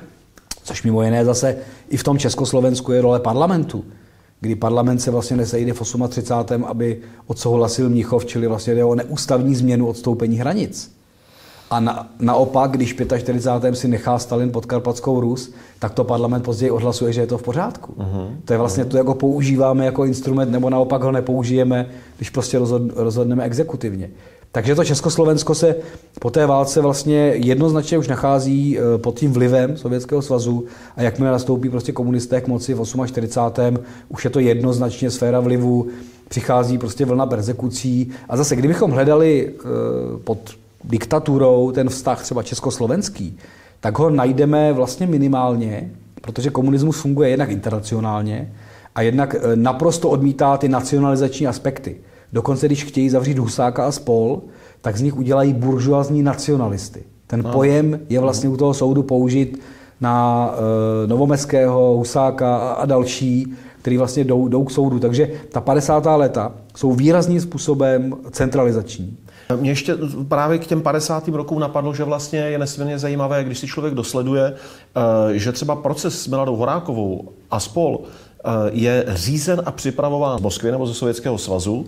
což mimo jiné zase i v tom Československu je role parlamentu, kdy parlament se vlastně nesejde v třicátém osmém aby odsouhlasil Mnichov, čili vlastně jde o neústavní změnu odstoupení hranic. A na, naopak, když v čtyřicátém pátém si nechá Stalin podkarpatskou Rus, tak to parlament později odhlasuje, že je to v pořádku. Uh-huh. To je vlastně to, jako používáme jako instrument, nebo naopak ho nepoužijeme, když prostě rozhod, rozhodneme exekutivně. Takže to Československo se po té válce vlastně jednoznačně už nachází pod tím vlivem Sovětského svazu a jakmile nastoupí prostě komunisté k moci v čtyřicátém osmém už je to jednoznačně sféra vlivu, přichází prostě vlna perzekucí. A zase, kdybychom hledali pod diktaturou ten vztah třeba československý, tak ho najdeme vlastně minimálně, protože komunismus funguje jednak internacionálně a jednak naprosto odmítá ty nacionalizační aspekty. Dokonce, když chtějí zavřít Husáka a spol, tak z nich udělají buržoazní nacionalisty. Ten no. pojem je vlastně u toho soudu použit na e, Novomeského, Husáka a, a další, který vlastně jdou, jdou k soudu. Takže ta padesátá léta jsou výrazným způsobem centralizační. Mě ještě právě k těm padesátým rokům napadlo, že vlastně je nesmírně zajímavé, když si člověk dosleduje, že třeba proces s Miladou Horákovou a spol je řízen a připravován z Moskvy nebo ze Sovětského svazu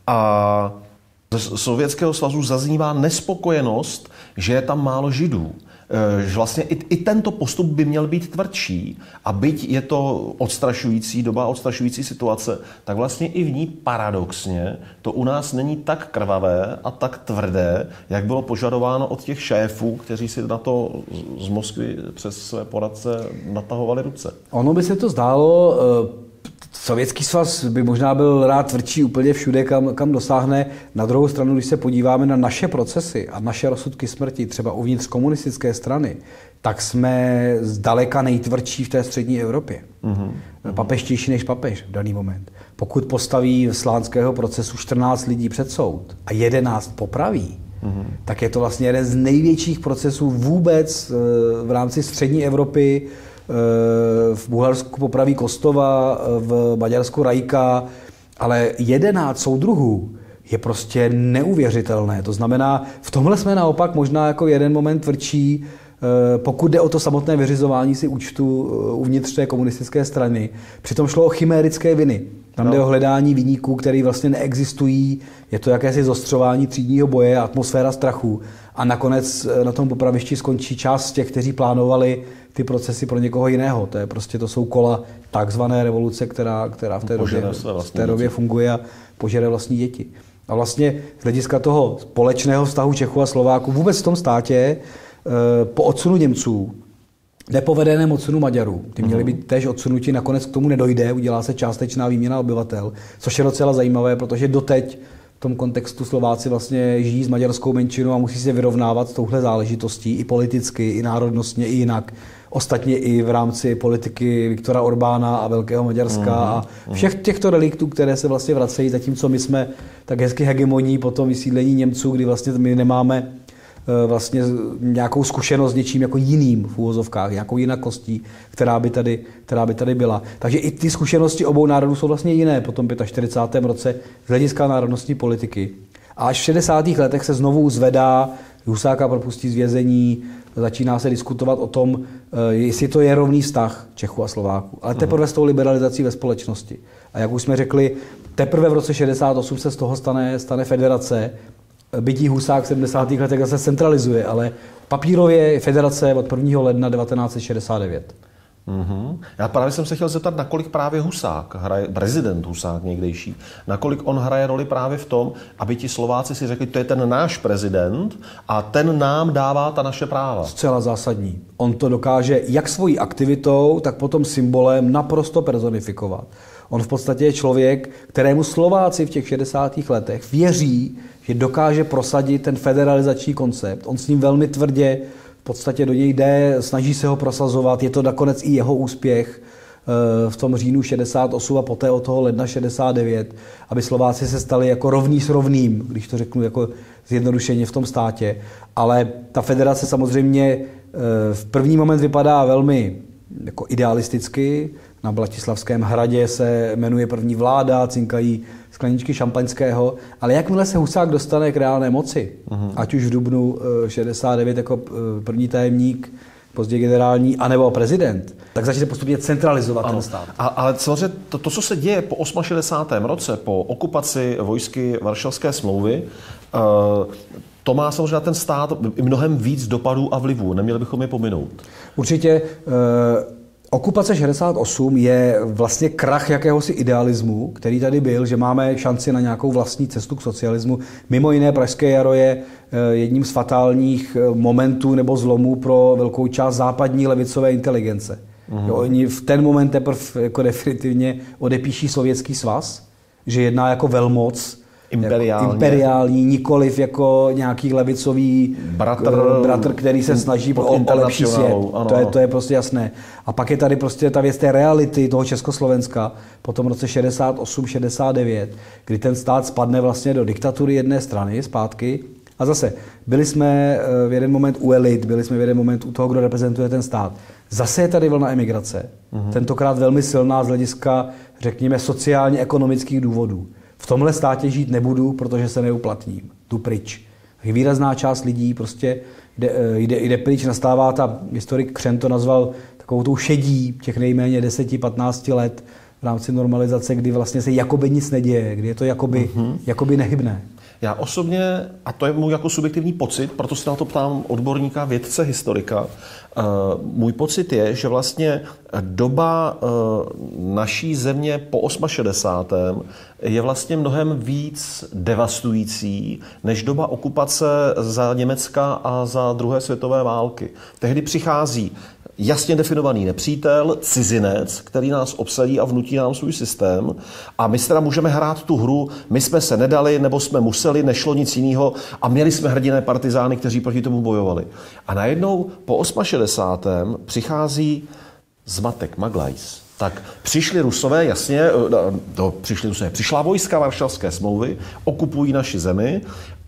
a ze Sovětského svazu zaznívá nespokojenost, že je tam málo Židů. Že vlastně i, i tento postup by měl být tvrdší a byť je to odstrašující doba, odstrašující situace, tak vlastně i v ní paradoxně to u nás není tak krvavé a tak tvrdé, jak bylo požadováno od těch šéfů, kteří si na to z Moskvy přes své poradce natahovali ruce. Ono by se to zdálo, Sovětský svaz by možná byl rád tvrdší úplně všude, kam, kam dosáhne. Na druhou stranu, když se podíváme na naše procesy a naše rozsudky smrti, třeba uvnitř komunistické strany, tak jsme zdaleka nejtvrdší v té střední Evropě. Mm-hmm. Papeštější než papež v daný moment. Pokud postaví v slánského procesu čtrnáct lidí před soud a jedenáct popraví, mm-hmm. tak je to vlastně jeden z největších procesů vůbec v rámci střední Evropy. V Bulharsku popraví Kostova, v Maďarsku Rajka, ale jedenáct soudruhů je prostě neuvěřitelné. To znamená, v tomhle jsme naopak možná jako jeden moment tvrdší, pokud jde o to samotné vyřizování si účtu uvnitř té komunistické strany. Přitom šlo o chimérické viny. Tam no. jde o hledání viníků, které vlastně neexistují. Je to jakési zostřování třídního boje, atmosféra strachu. A nakonec na tom popravišti skončí část z těch, kteří plánovali ty procesy pro někoho jiného. To je prostě, to jsou kola takzvané revoluce, která, která v té době, v té době funguje a požere vlastní děti. A vlastně z hlediska toho společného vztahu Čechů a Slováků vůbec v tom státě po odsunu Němců, nepovedeném odsunu Maďarů, ty měli být též odsunuti, nakonec k tomu nedojde, udělá se částečná výměna obyvatel, což je docela zajímavé, protože doteď v tom kontextu Slováci vlastně žijí s maďarskou menšinou a musí se vyrovnávat s touhle záležitostí i politicky, i národnostně, i jinak. Ostatně i v rámci politiky Viktora Orbána a Velkého Maďarska mm, a všech těchto reliktů, které se vlastně vracejí, zatímco my jsme tak hezky hegemoní po tom vysídlení Němců, kdy vlastně my nemáme vlastně nějakou zkušenost s něčím jako jiným v úvozovkách, nějakou jinakostí, která by tady, která by tady byla. Takže i ty zkušenosti obou národů jsou vlastně jiné po tom čtyřicátém pátém roce z hlediska národnostní politiky. A až v šedesátých letech se znovu zvedá, Husáka propustí z vězení, začíná se diskutovat o tom, jestli to je rovný vztah Čechů a Slováků. Ale teprve s tou liberalizací ve společnosti. A jak už jsme řekli, teprve v roce šedesát osm se z toho stane, stane federace. Bytí Husák v sedmdesátých letech se centralizuje, ale papírově je federace od prvního ledna devatenáct set šedesát devět. Mm-hmm. Já právě jsem se chtěl zeptat, nakolik právě Husák, hraje, prezident Husák někdejší, nakolik on hraje roli právě v tom, aby ti Slováci si řekli, to je ten náš prezident a ten nám dává ta naše práva. Zcela zásadní. On to dokáže jak svojí aktivitou, tak potom symbolem naprosto personifikovat. On v podstatě je člověk, kterému Slováci v těch šedesátých letech věří, že dokáže prosadit ten federalizační koncept. On s ním velmi tvrdě v podstatě do něj jde, snaží se ho prosazovat. Je to nakonec i jeho úspěch v tom říjnu šedesát osm a poté od toho ledna šedesát devět, aby Slováci se stali jako rovní s rovným, když to řeknu jako zjednodušeně v tom státě. Ale ta federace samozřejmě v první moment vypadá velmi jako idealisticky. Na Bratislavském hradě se jmenuje první vláda, cinkají skleničky šampaňského, ale jakmile se Husák dostane k reálné moci, uh-huh. ať už v dubnu šedesát devět jako první tajemník, později generální, anebo prezident, tak začne postupně centralizovat ano. ten stát. A, ale samozřejmě to, to, co se děje po šedesátém osmém roce, po okupaci vojsky Varšavské smlouvy, uh, to má samozřejmě na ten stát mnohem víc dopadů a vlivů. Neměli bychom je pominout. Určitě. Uh, Okupace šedesát osm je vlastně krach jakéhosi idealismu, který tady byl, že máme šanci na nějakou vlastní cestu k socialismu. Mimo jiné Pražské jaro je jedním z fatálních momentů nebo zlomů pro velkou část západní levicové inteligence. Mm. Jo, oni v ten moment teprve jako definitivně odepíší Sovětský svaz, že jedná jako velmoc, Imperiálně. imperiální, nikoliv jako nějaký levicový bratr, bratr který se snaží o, o lepší svět. Ano, to, je, to je prostě jasné. A pak je tady prostě ta věc té reality toho Československa po tom roce šedesát osm šedesát devět, kdy ten stát spadne vlastně do diktatury jedné strany zpátky. A zase, byli jsme v jeden moment u elit, byli jsme v jeden moment u toho, kdo reprezentuje ten stát. Zase je tady vlna emigrace. Mhm. Tentokrát velmi silná z hlediska, řekněme, sociálně-ekonomických důvodů. V tomhle státě žít nebudu, protože se neuplatním. Jdu pryč. Výrazná část lidí prostě jde, jde, jde pryč. Nastává ta, historik Křen to nazval takovou tou šedí těch nejméně deset patnáct let v rámci normalizace, kdy vlastně se jakoby nic neděje, kdy je to jakoby, uh-huh. jakoby nehybné. Já osobně, a to je můj jako subjektivní pocit, proto se na to ptám odborníka, vědce, historika, uh, můj pocit je, že vlastně doba uh, naší země po šedesátém osmém je vlastně mnohem víc devastující než doba okupace za Německa a za druhé světové války. Tehdy přichází jasně definovaný nepřítel, cizinec, který nás obsadí a vnutí nám svůj systém. A my teda můžeme hrát tu hru, my jsme se nedali, nebo jsme museli, nešlo nic jiného a měli jsme hrdinné partizány, kteří proti tomu bojovali. A najednou po šedesátém osmém přichází zmatek, maglajs. Tak přišli Rusové, jasně, to přišli Rusové, přišla vojska Varšavské smlouvy, okupují naši zemi,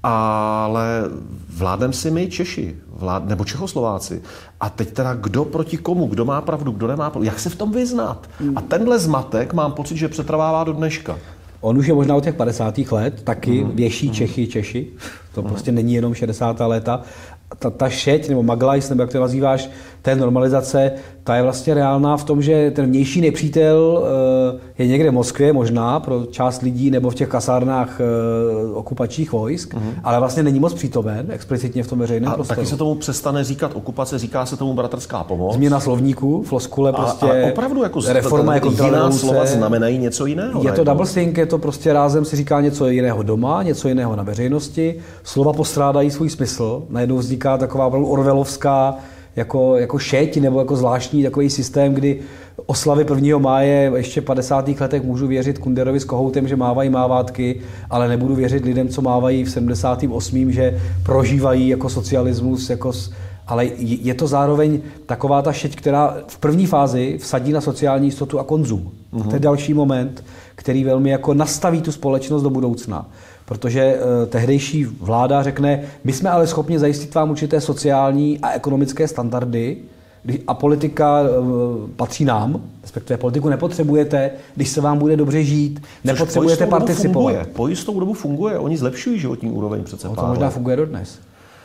ale vládneme si my Češi, vlád, nebo Čechoslováci. A teď teda kdo proti komu, kdo má pravdu, kdo nemá pravdu, jak se v tom vyznat? A tenhle zmatek mám pocit, že přetrvává do dneška. On už je možná od těch padesátých let, taky mm. věší mm. Čechy, Češi. To mm. prostě není jenom šedesátá léta. Ta, ta šeť, nebo maglajs, nebo jak to nazýváš, té normalizace, ta je vlastně reálná v tom, že ten vnější nepřítel je někde v Moskvě možná pro část lidí nebo v těch kasárnách okupačních vojsk, mm-hmm. ale vlastně není moc přítomen explicitně v tom veřejném a prostoru. Taky se tomu přestane říkat okupace, říká se tomu bratrská pomoc. Změna slovníků, floskule prostě. A, a opravdu jako reforma jako jiná slova znamenají něco jiného. Je to double think, je to prostě rázem si říká něco jiného doma, něco jiného na veřejnosti. Slova postrádají svůj smysl. Najednou vzniká taková orwellovská jako, jako šeť nebo jako zvláštní takový systém, kdy oslavy prvního máje ještě v padesátých letech můžu věřit Kunderovi s Kohoutem, že mávají mávátky, ale nebudu věřit lidem, co mávají v sedmdesátém osmém že prožívají jako socialismus, jako ale je to zároveň taková ta šeť, která v první fázi vsadí na sociální jistotu a konzum. Mm-hmm. To je další moment, který velmi jako nastaví tu společnost do budoucna. Protože uh, tehdejší vláda řekne, my jsme ale schopni zajistit vám určité sociální a ekonomické standardy a politika uh, patří nám, respektive politiku nepotřebujete, když se vám bude dobře žít, nepotřebujete participovat. Po jistou dobu funguje, oni zlepšují životní úroveň přece. No, to možná funguje dodnes.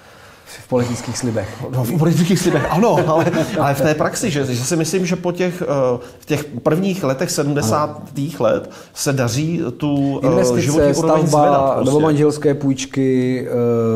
V politických slibech. No, v politických slibech, ano, ale, ale v té praxi, že, že si myslím, že po těch, v těch prvních letech sedmdesátých let se daří tu investice, životní úroveň zvedat. Prostě. Novomanželské půjčky,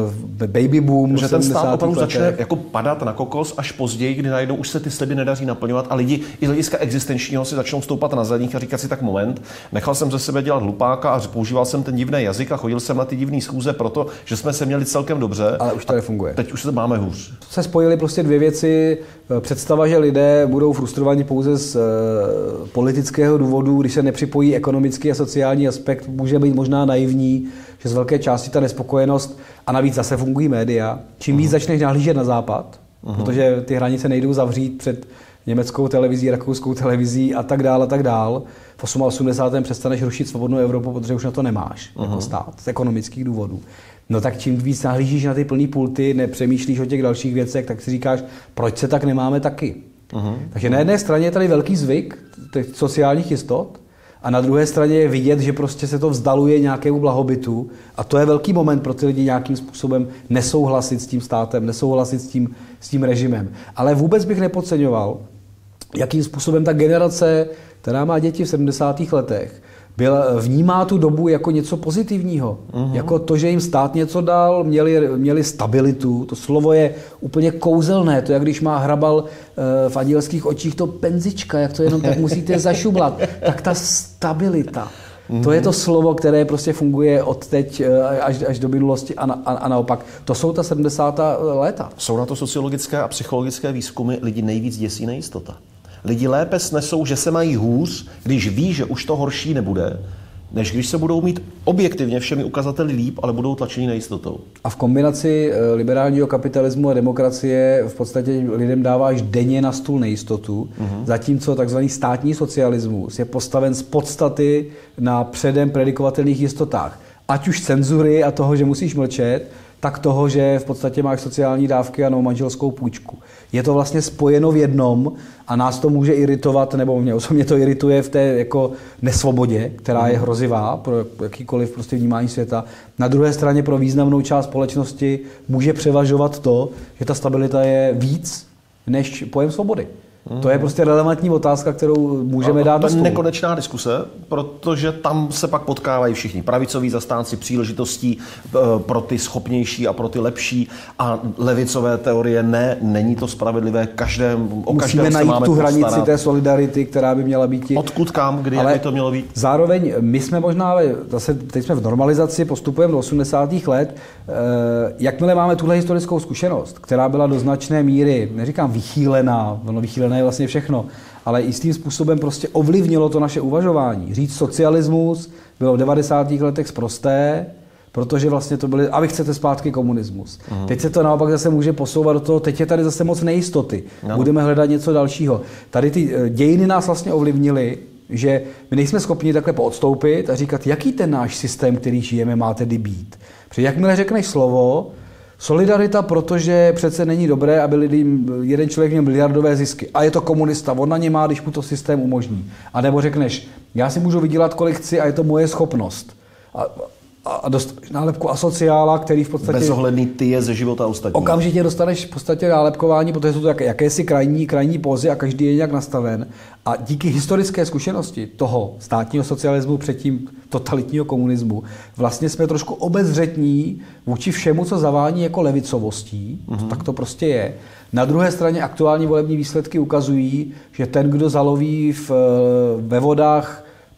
baby boom. Že ten stát opravdu začne jako padat na kokos až později, kdy najednou už se ty sliby nedaří naplňovat a lidi i z hlediska existenčního si začnou stoupat na zadních a říkat si tak moment, nechal jsem ze sebe dělat hlupáka a používal jsem ten divný jazyk a chodil jsem na ty divný schůze proto, že jsme se měli celkem dobře. Ale už to nefunguje. Teď už se máme hůř. Se spojily prostě dvě věci. Představa, že lidé budou frustrovaní pouze z politického důvodu, když se nepřipojí ekonomický a sociální aspekt, může být možná naivní, že z velké části ta nespokojenost a navíc zase fungují média. Čím víc uh-huh. začneš nahlížet na západ, uh-huh. protože ty hranice nejdou zavřít před německou televizí, rakouskou televizí a tak dál a tak dál. V osmdesátém osmém přestaneš rušit svobodnou Evropu, protože už na to nemáš uh-huh. jako stát z ekonomických důvodů. No tak čím víc nahlížíš na ty plný pulty, nepřemýšlíš o těch dalších věcech, tak si říkáš, proč se tak nemáme taky. Uh-huh. Takže na jedné straně je tady velký zvyk těch sociálních jistot a na druhé straně je vidět, že prostě se to vzdaluje nějakému blahobytu a to je velký moment pro ty lidi nějakým způsobem nesouhlasit s tím státem, nesouhlasit s tím, s tím režimem. Ale vůbec bych nepodceňoval, jakým způsobem ta generace, která má děti v sedmdesátých letech, Byl, vnímá tu dobu jako něco pozitivního. Uh-huh. Jako to, že jim stát něco dal, měli, měli stabilitu. To slovo je úplně kouzelné. To je, jak když má Hrabal e, v Andělských očích to penzička, jak to jenom tak musíte zašublat. Tak ta stabilita. Uh-huh. To je to slovo, které prostě funguje od teď až, až do minulosti a, na, a, a naopak. To jsou ta sedmdesátá léta. Jsou na to sociologické a psychologické výzkumy, lidi nejvíc děsí nejistota. Lidi lépe snesou, že se mají hůř, když ví, že už to horší nebude, než když se budou mít objektivně všemi ukazateli líp, ale budou tlačeni nejistotou. A v kombinaci liberálního kapitalismu a demokracie v podstatě lidem dáváš denně na stůl nejistotu, uh-huh. zatímco takzvaný státní socialismus je postaven z podstaty na předem predikovatelných jistotách. Ať už cenzury a toho, že musíš mlčet, tak toho, že v podstatě máš sociální dávky a novomanželskou půjčku. Je to vlastně spojeno v jednom a nás to může iritovat, nebo mě osobně to irituje v té jako nesvobodě, která je hrozivá pro jakýkoliv prostě vnímání světa. Na druhé straně pro významnou část společnosti může převažovat to, že ta stabilita je víc než pojem svobody. To je prostě relevantní otázka, kterou můžeme dát do stolu. To je nekonečná diskuse, protože tam se pak potkávají všichni pravicoví zastánci příležitostí pro ty schopnější a pro ty lepší a levicové teorie ne, není to spravedlivé, každém, o každém Musíme se máme najít tu postarat. hranici té solidarity, která by měla být. Odkud kam, kdy, jak by to mělo být? Zároveň my jsme možná, zase teď jsme v normalizaci, postupujeme do osmdesátých let, jakmile máme tuhle historickou zkušenost, která byla do značné míry, neříkám vychýlená, ono vychýlené je vlastně všechno, ale jistým způsobem prostě ovlivnilo to naše uvažování. Říct socialismus bylo v devadesátých letech sprosté, protože vlastně to byly, a vy chcete zpátky komunismus. Uhum. Teď se to naopak zase může posouvat do toho, teď je tady zase moc nejistoty. No. Budeme hledat něco dalšího. Tady ty dějiny nás vlastně ovlivnily, že my nejsme schopni takhle poodstoupit a říkat, jaký ten náš systém, který žijeme, má tedy být. Protože jakmile řekneš slovo, solidarita, protože přece není dobré, aby lidem, jeden člověk měl miliardové zisky. A je to komunista, on na ně má, když mu to systém umožní. A nebo řekneš, já si můžu vydělat, kolik chci a je to moje schopnost. A, a dostaneš nálepku asociála, který v podstatě... Bezohledný ty je ze života ostatních. Okamžitě dostaneš v podstatě nálepkování, protože jsou to jak, jakési krajní, krajní pózy a každý je nějak nastaven. A díky historické zkušenosti toho státního socialismu předtím totalitního komunismu vlastně jsme trošku obezřetní vůči všemu, co zavání jako levicovostí. Mm-hmm. Tak to prostě je. Na druhé straně aktuální volební výsledky ukazují, že ten, kdo zaloví v, ve vodách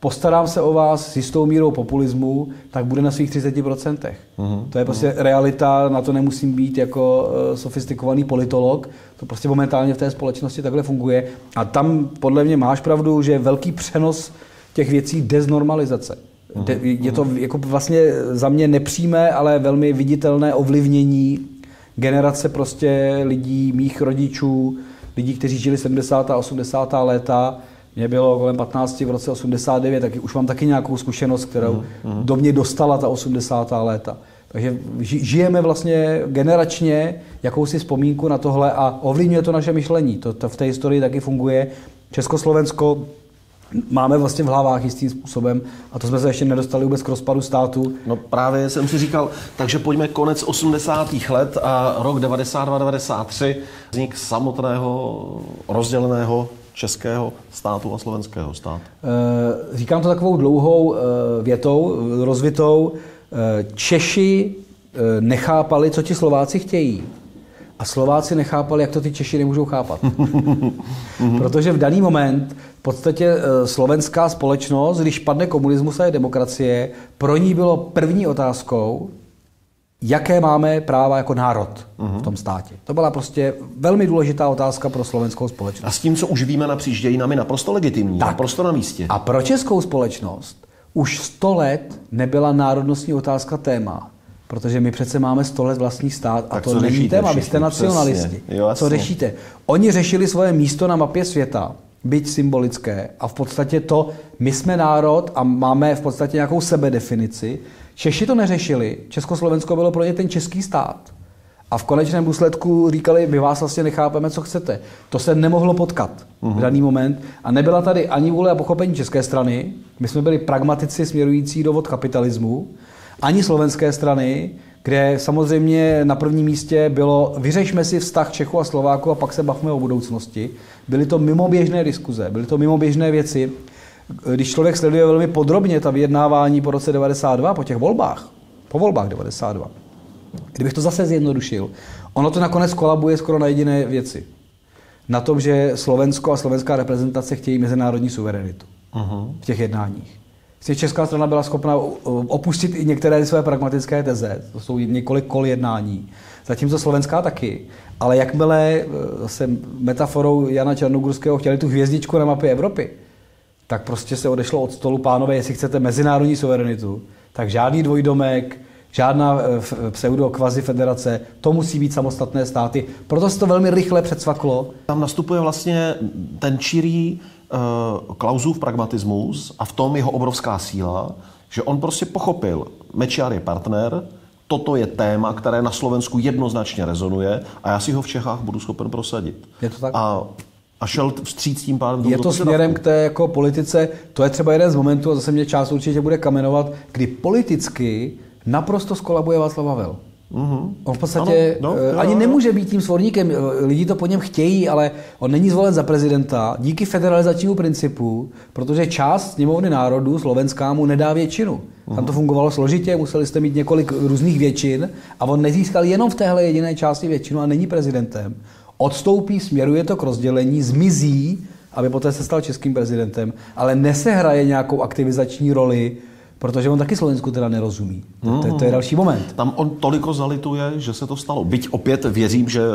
postarám se o vás s jistou mírou populismu, tak bude na svých třiceti procentech. Mm-hmm. To je prostě mm-hmm. realita, na to nemusím být jako uh, sofistikovaný politolog, to prostě momentálně v té společnosti takhle funguje. A tam podle mě máš pravdu, že je velký přenos těch věcí deznormalizace. Mm-hmm. De, je to jako vlastně za mě nepřímé, ale velmi viditelné ovlivnění generace prostě lidí, mých rodičů, lidí, kteří žili sedmdesátá a osmdesátá léta. Mě bylo kolem patnácti v roce osmdesát devět, tak už mám taky nějakou zkušenost, kterou mm-hmm. do mě dostala ta osmdesátá léta. Takže žijeme vlastně generačně jakousi vzpomínku na tohle a ovlivňuje to naše myšlení. To, to v té historii taky funguje. Československo máme vlastně v hlavách jistým způsobem a to jsme se ještě nedostali vůbec k rozpadu státu. No právě jsem si říkal, takže pojďme konec osmdesátých let a rok devadesát dva devadesát tři, vznik samotného rozděleného českého státu a slovenského státu. Říkám to takovou dlouhou větou, rozvitou. Češi nechápali, co ti Slováci chtějí. A Slováci nechápali, jak to ty Češi nemůžou chápat. Protože v daný moment v podstatě slovenská společnost, když padne komunismus a je demokracie, pro ní bylo první otázkou, jaké máme práva jako národ v tom státě. To byla prostě velmi důležitá otázka pro slovenskou společnost. A s tím, co už víme napříč dějinami, naprosto legitimní, tak. naprosto na místě. A pro českou společnost už sto let nebyla národnostní otázka téma. Protože my přece máme sto let vlastní stát a tak to není téma, vy jste nacionalisti. Jo, co řešíte? Oni řešili svoje místo na mapě světa, byť symbolické, a v podstatě to, my jsme národ a máme v podstatě nějakou sebedefinici. Češi to neřešili, Československo bylo pro ně ten český stát. A v konečném důsledku říkali, my vás vlastně nechápeme, co chcete. To se nemohlo potkat v daný moment a nebyla tady ani vůle a pochopení české strany. My jsme byli pragmatici směrující do vod kapitalismu, ani slovenské strany, kde samozřejmě na prvním místě bylo vyřešme si vztah Čechů a Slováků a pak se bavme o budoucnosti. Byly to mimoběžné diskuze, byly to mimoběžné věci. Když člověk sleduje velmi podrobně ta vyjednávání po roce devadesát dva, po těch volbách, po volbách devadesát dva, kdybych to zase zjednodušil, ono to nakonec kolabuje skoro na jediné věci. Na tom, že Slovensko a slovenská reprezentace chtějí mezinárodní suverenitu uh-huh. v těch jednáních. Česká strana byla schopna opustit i některé své pragmatické teze, to jsou několik kol jednání, zatímco slovenská taky, ale jakmile zase metaforou Jana Černogurského chtěli tu hvězdičku na mapě Evropy, tak prostě se odešlo od stolu, pánové, jestli chcete mezinárodní suverenitu, tak žádný dvojdomek, žádná pseudo-kvazi federace, to musí být samostatné státy. Proto se to velmi rychle předsvaklo. Tam nastupuje vlastně ten čirý uh, Klausův pragmatismus a v tom jeho obrovská síla, že on prostě pochopil, Mečiar je partner, toto je téma, které na Slovensku jednoznačně rezonuje a já si ho v Čechách budu schopen prosadit. Je to tak? A A šel vstříc tím pádem. Je to směrem k té jako politice, to je třeba jeden z momentů, a zase mě část určitě bude kamenovat, kdy politicky naprosto skolabuje Václav Havel. Mm-hmm. On v podstatě ano, no, ani jo, nemůže být tím svorníkem, lidi to po něm chtějí, ale on není zvolen za prezidenta díky federalizačnímu principu, protože část sněmovny národů slovenská mu nedá většinu. Mm-hmm. Tam to fungovalo složitě, museli jste mít několik různých většin a on nezískal jenom v téhle jediné části většinu a není prezidentem. Odstoupí, směruje to k rozdělení, zmizí, aby poté se stal českým prezidentem, ale nesehraje nějakou aktivizační roli, protože on taky Slovensku teda nerozumí. Mm. To, to je další moment. Tam on toliko zalituje, že se to stalo. Byť opět věřím, že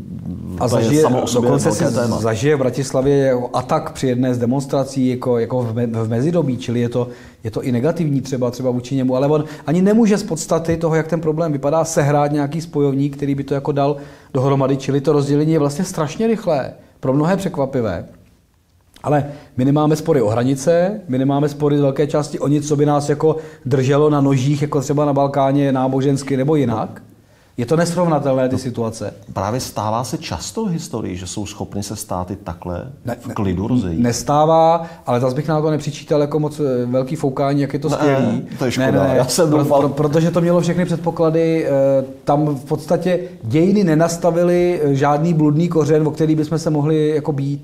a to zažije, je samo o sobě velké si téma. Zažije v Bratislavě jako atak při jedné z demonstrací jako, jako v, me, v mezidobí, čili je to, je to i negativní třeba, třeba vůči němu, ale on ani nemůže z podstaty toho, jak ten problém vypadá, sehrát nějaký spojovník, který by to jako dal dohromady, čili to rozdělení je vlastně strašně rychlé, pro mnohé překvapivé. Ale my nemáme spory o hranice, my nemáme spory z velké části o nic, co by nás jako drželo na nožích, jako třeba na Balkáně nábožensky nebo jinak. Je to nesrovnatelné ty no, situace. Právě stává se často v historii, že jsou schopni se státy takhle ne, v klidu rozejít. Nestává, ale zase bych na to nepřičítal jako moc velký foukání, jak je to skvělý. Ne, to je škoda, ne, ne, já jsem pro, pro, protože to mělo všechny předpoklady. Tam v podstatě dějiny nenastavily žádný bludný kořen, o který bychom se mohli jako být.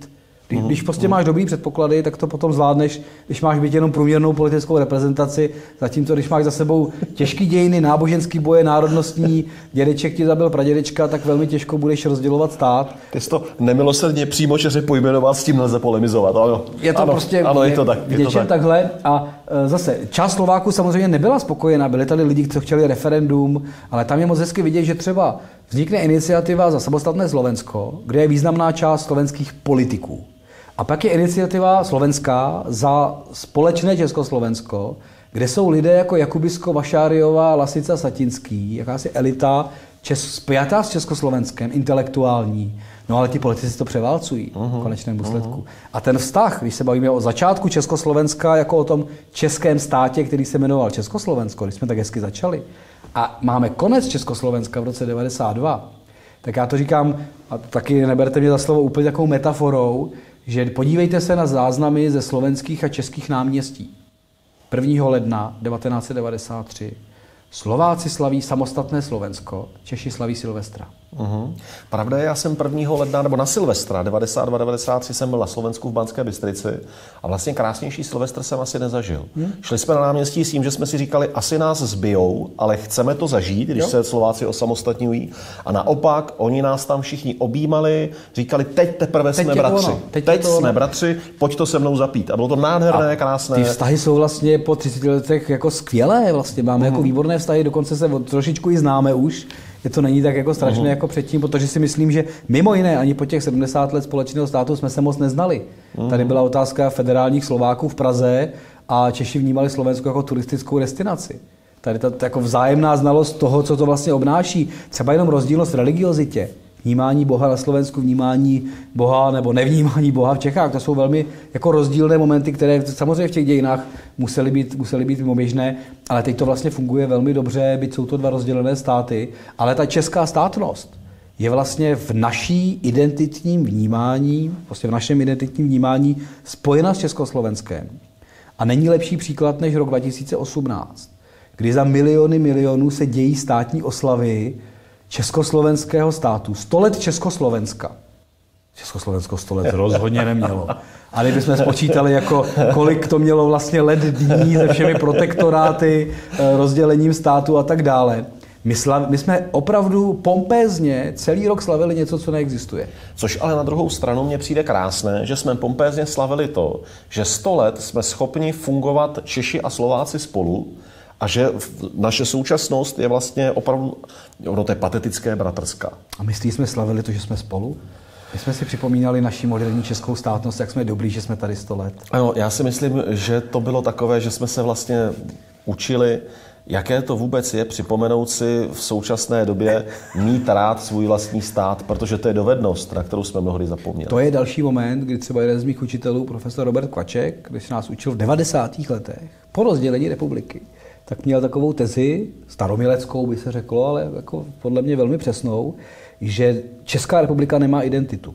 Když, když prostě máš dobrý předpoklady, tak to potom zvládneš, když máš být jenom průměrnou politickou reprezentaci, zatímco když máš za sebou těžký dějiny, náboženský boje, národnostní, dědeček ti zabil pradědečka, tak velmi těžko budeš rozdělovat stát. Ty jsi to nemilosrdně přímočaře pojmenoval, s tím nelze polemizovat. Ano, je to ano, prostě ano, je to tak, v něčem tak. takhle. A e, zase, část Slováků samozřejmě nebyla spokojená, byli tady lidi, kteří chtěli referendum, ale tam je moc hezky vidět, že třeba vznikne iniciativa za samostatné Slovensko, kde je významná část slovenských politiků. A pak je iniciativa slovenská za společné Československo, kde jsou lidé jako Jakubisko, Vašáriová, Lasica, Satinský, jakási elita čes, spjatá s Československem, intelektuální. No ale ti politici to převálcují uh-huh, v konečném důsledku. Uh-huh. A ten vztah, když se bavíme o začátku Československa, jako o tom českém státě, který se jmenoval Československo, když jsme tak hezky začali, a máme konec Československa v roce devadesát dva, tak já to říkám, a taky neberte mě za slovo úplně takovou metaforou, že podívejte se na záznamy ze slovenských a českých náměstí. prvního ledna devatenáct set devadesát tři. Slováci slaví samostatné Slovensko, Češi slaví Silvestra. Uhum. Pravda je, já jsem prvního ledna, nebo na Silvestra devadesát dva devadesát tři jsem byl na Slovensku v Banské Bystrici a vlastně krásnější Silvestr jsem asi nezažil. Hmm. Šli jsme na náměstí s tím, že jsme si říkali, asi nás zbijou, ale chceme to zažít, když jo. se Slováci osamostatňují. A naopak, oni nás tam všichni objímali, říkali, teď teprve teď jsme bratři. Ono. Teď, teď jsme ono. bratři, pojď to se mnou zapít. A bylo to nádherné, a krásné. Ty vztahy jsou vlastně po třiceti letech jako skvělé. Vlastně máme hmm. jako výborné vztahy, dokonce se trošičku i známe už. Je to není tak jako strašné uh-huh. jako předtím, protože si myslím, že mimo jiné ani po těch sedmdesát let společného státu jsme se moc neznali. Uh-huh. Tady byla otázka federálních Slováků v Praze a Češi vnímali Slovensko jako turistickou destinaci. Tady ta jako vzájemná znalost toho, co to vlastně obnáší. Třeba jenom rozdílnost v religiozitě. Vnímání Boha na Slovensku, vnímání Boha nebo nevnímání Boha v Čechách. To jsou velmi jako rozdílné momenty, které samozřejmě v těch dějinách musely být, musely být mimoběžné, ale teď to vlastně funguje velmi dobře, byť jsou to dva rozdělené státy, ale ta česká státnost je vlastně v naší identitním vnímání, prostě v našem identitním vnímání spojena s Československem. A není lepší příklad než rok dva tisíce osmnáct, kdy za miliony milionů se dějí státní oslavy československého státu. Sto let Československa. Československo sto let rozhodně nemělo. A kdybychom spočítali, jako, kolik to mělo vlastně let dní se všemi protektoráty, rozdělením státu a tak dále. My, slav, my jsme opravdu pompézně celý rok slavili něco, co neexistuje. Což ale na druhou stranu mně přijde krásné, že jsme pompézně slavili to, že sto let jsme schopni fungovat Češi a Slováci spolu, a že naše současnost je vlastně opravdu, ono to je patetické, bratrská. A myslí jsme slavili to, že jsme spolu? My jsme si připomínali naši moderní českou státnost, jak jsme dobrý, že jsme tady sto let. Ano, já si myslím, že to bylo takové, že jsme se vlastně učili, jaké to vůbec je připomenout si v současné době mít rád svůj vlastní stát, protože to je dovednost, na kterou jsme mnohdy zapomněli. To je další moment, kdy třeba jeden z mých učitelů, profesor Robert Kvaček, když nás učil v devadesátých letech po rozdělení republiky, tak měl takovou tezi, staromileckou by se řeklo, ale jako podle mě velmi přesnou, že Česká republika nemá identitu.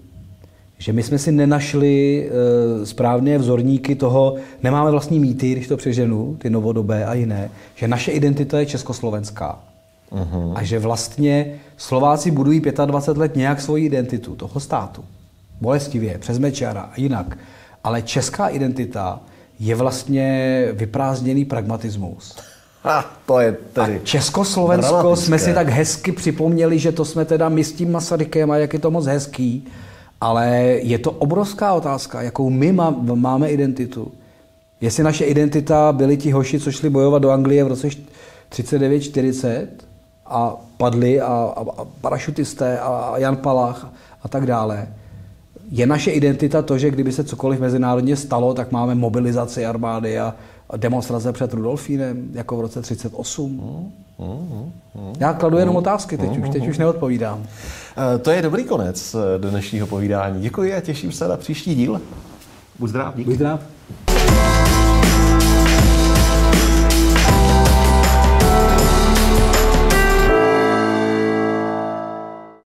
Že my jsme si nenašli e, správné vzorníky toho, nemáme vlastní mýty, když to přeženu, ty novodobé a jiné, že naše identita je československá. Uh-huh. A že vlastně Slováci budují dvacet pět let nějak svoji identitu toho státu. Bolestivě, přes Mečiara a jinak. Ale česká identita je vlastně vyprázdněný pragmatismus. Ha, to je tedy a Československo dramatické. Jsme si tak hezky připomněli, že to jsme teda my s tím Masarykem a jak je to moc hezký, ale je to obrovská otázka, jakou my má, máme identitu. Jestli naše identita byli ti hoši, co šli bojovat do Anglie v roce třicet devět čtyřicet a padli a, a, a parašutisté a, a Jan Palach a tak dále. Je naše identita to, že kdyby se cokoliv mezinárodně stalo, tak máme mobilizaci armády a demonstrace před Rudolfínem, jako v roce třicet osm. Mm, mm, mm, Já kladu jenom otázky, teď, mm, už, teď už neodpovídám. To je dobrý konec dnešního povídání. Děkuji a těším se na příští díl. Buď zdrav. Buď zdrav.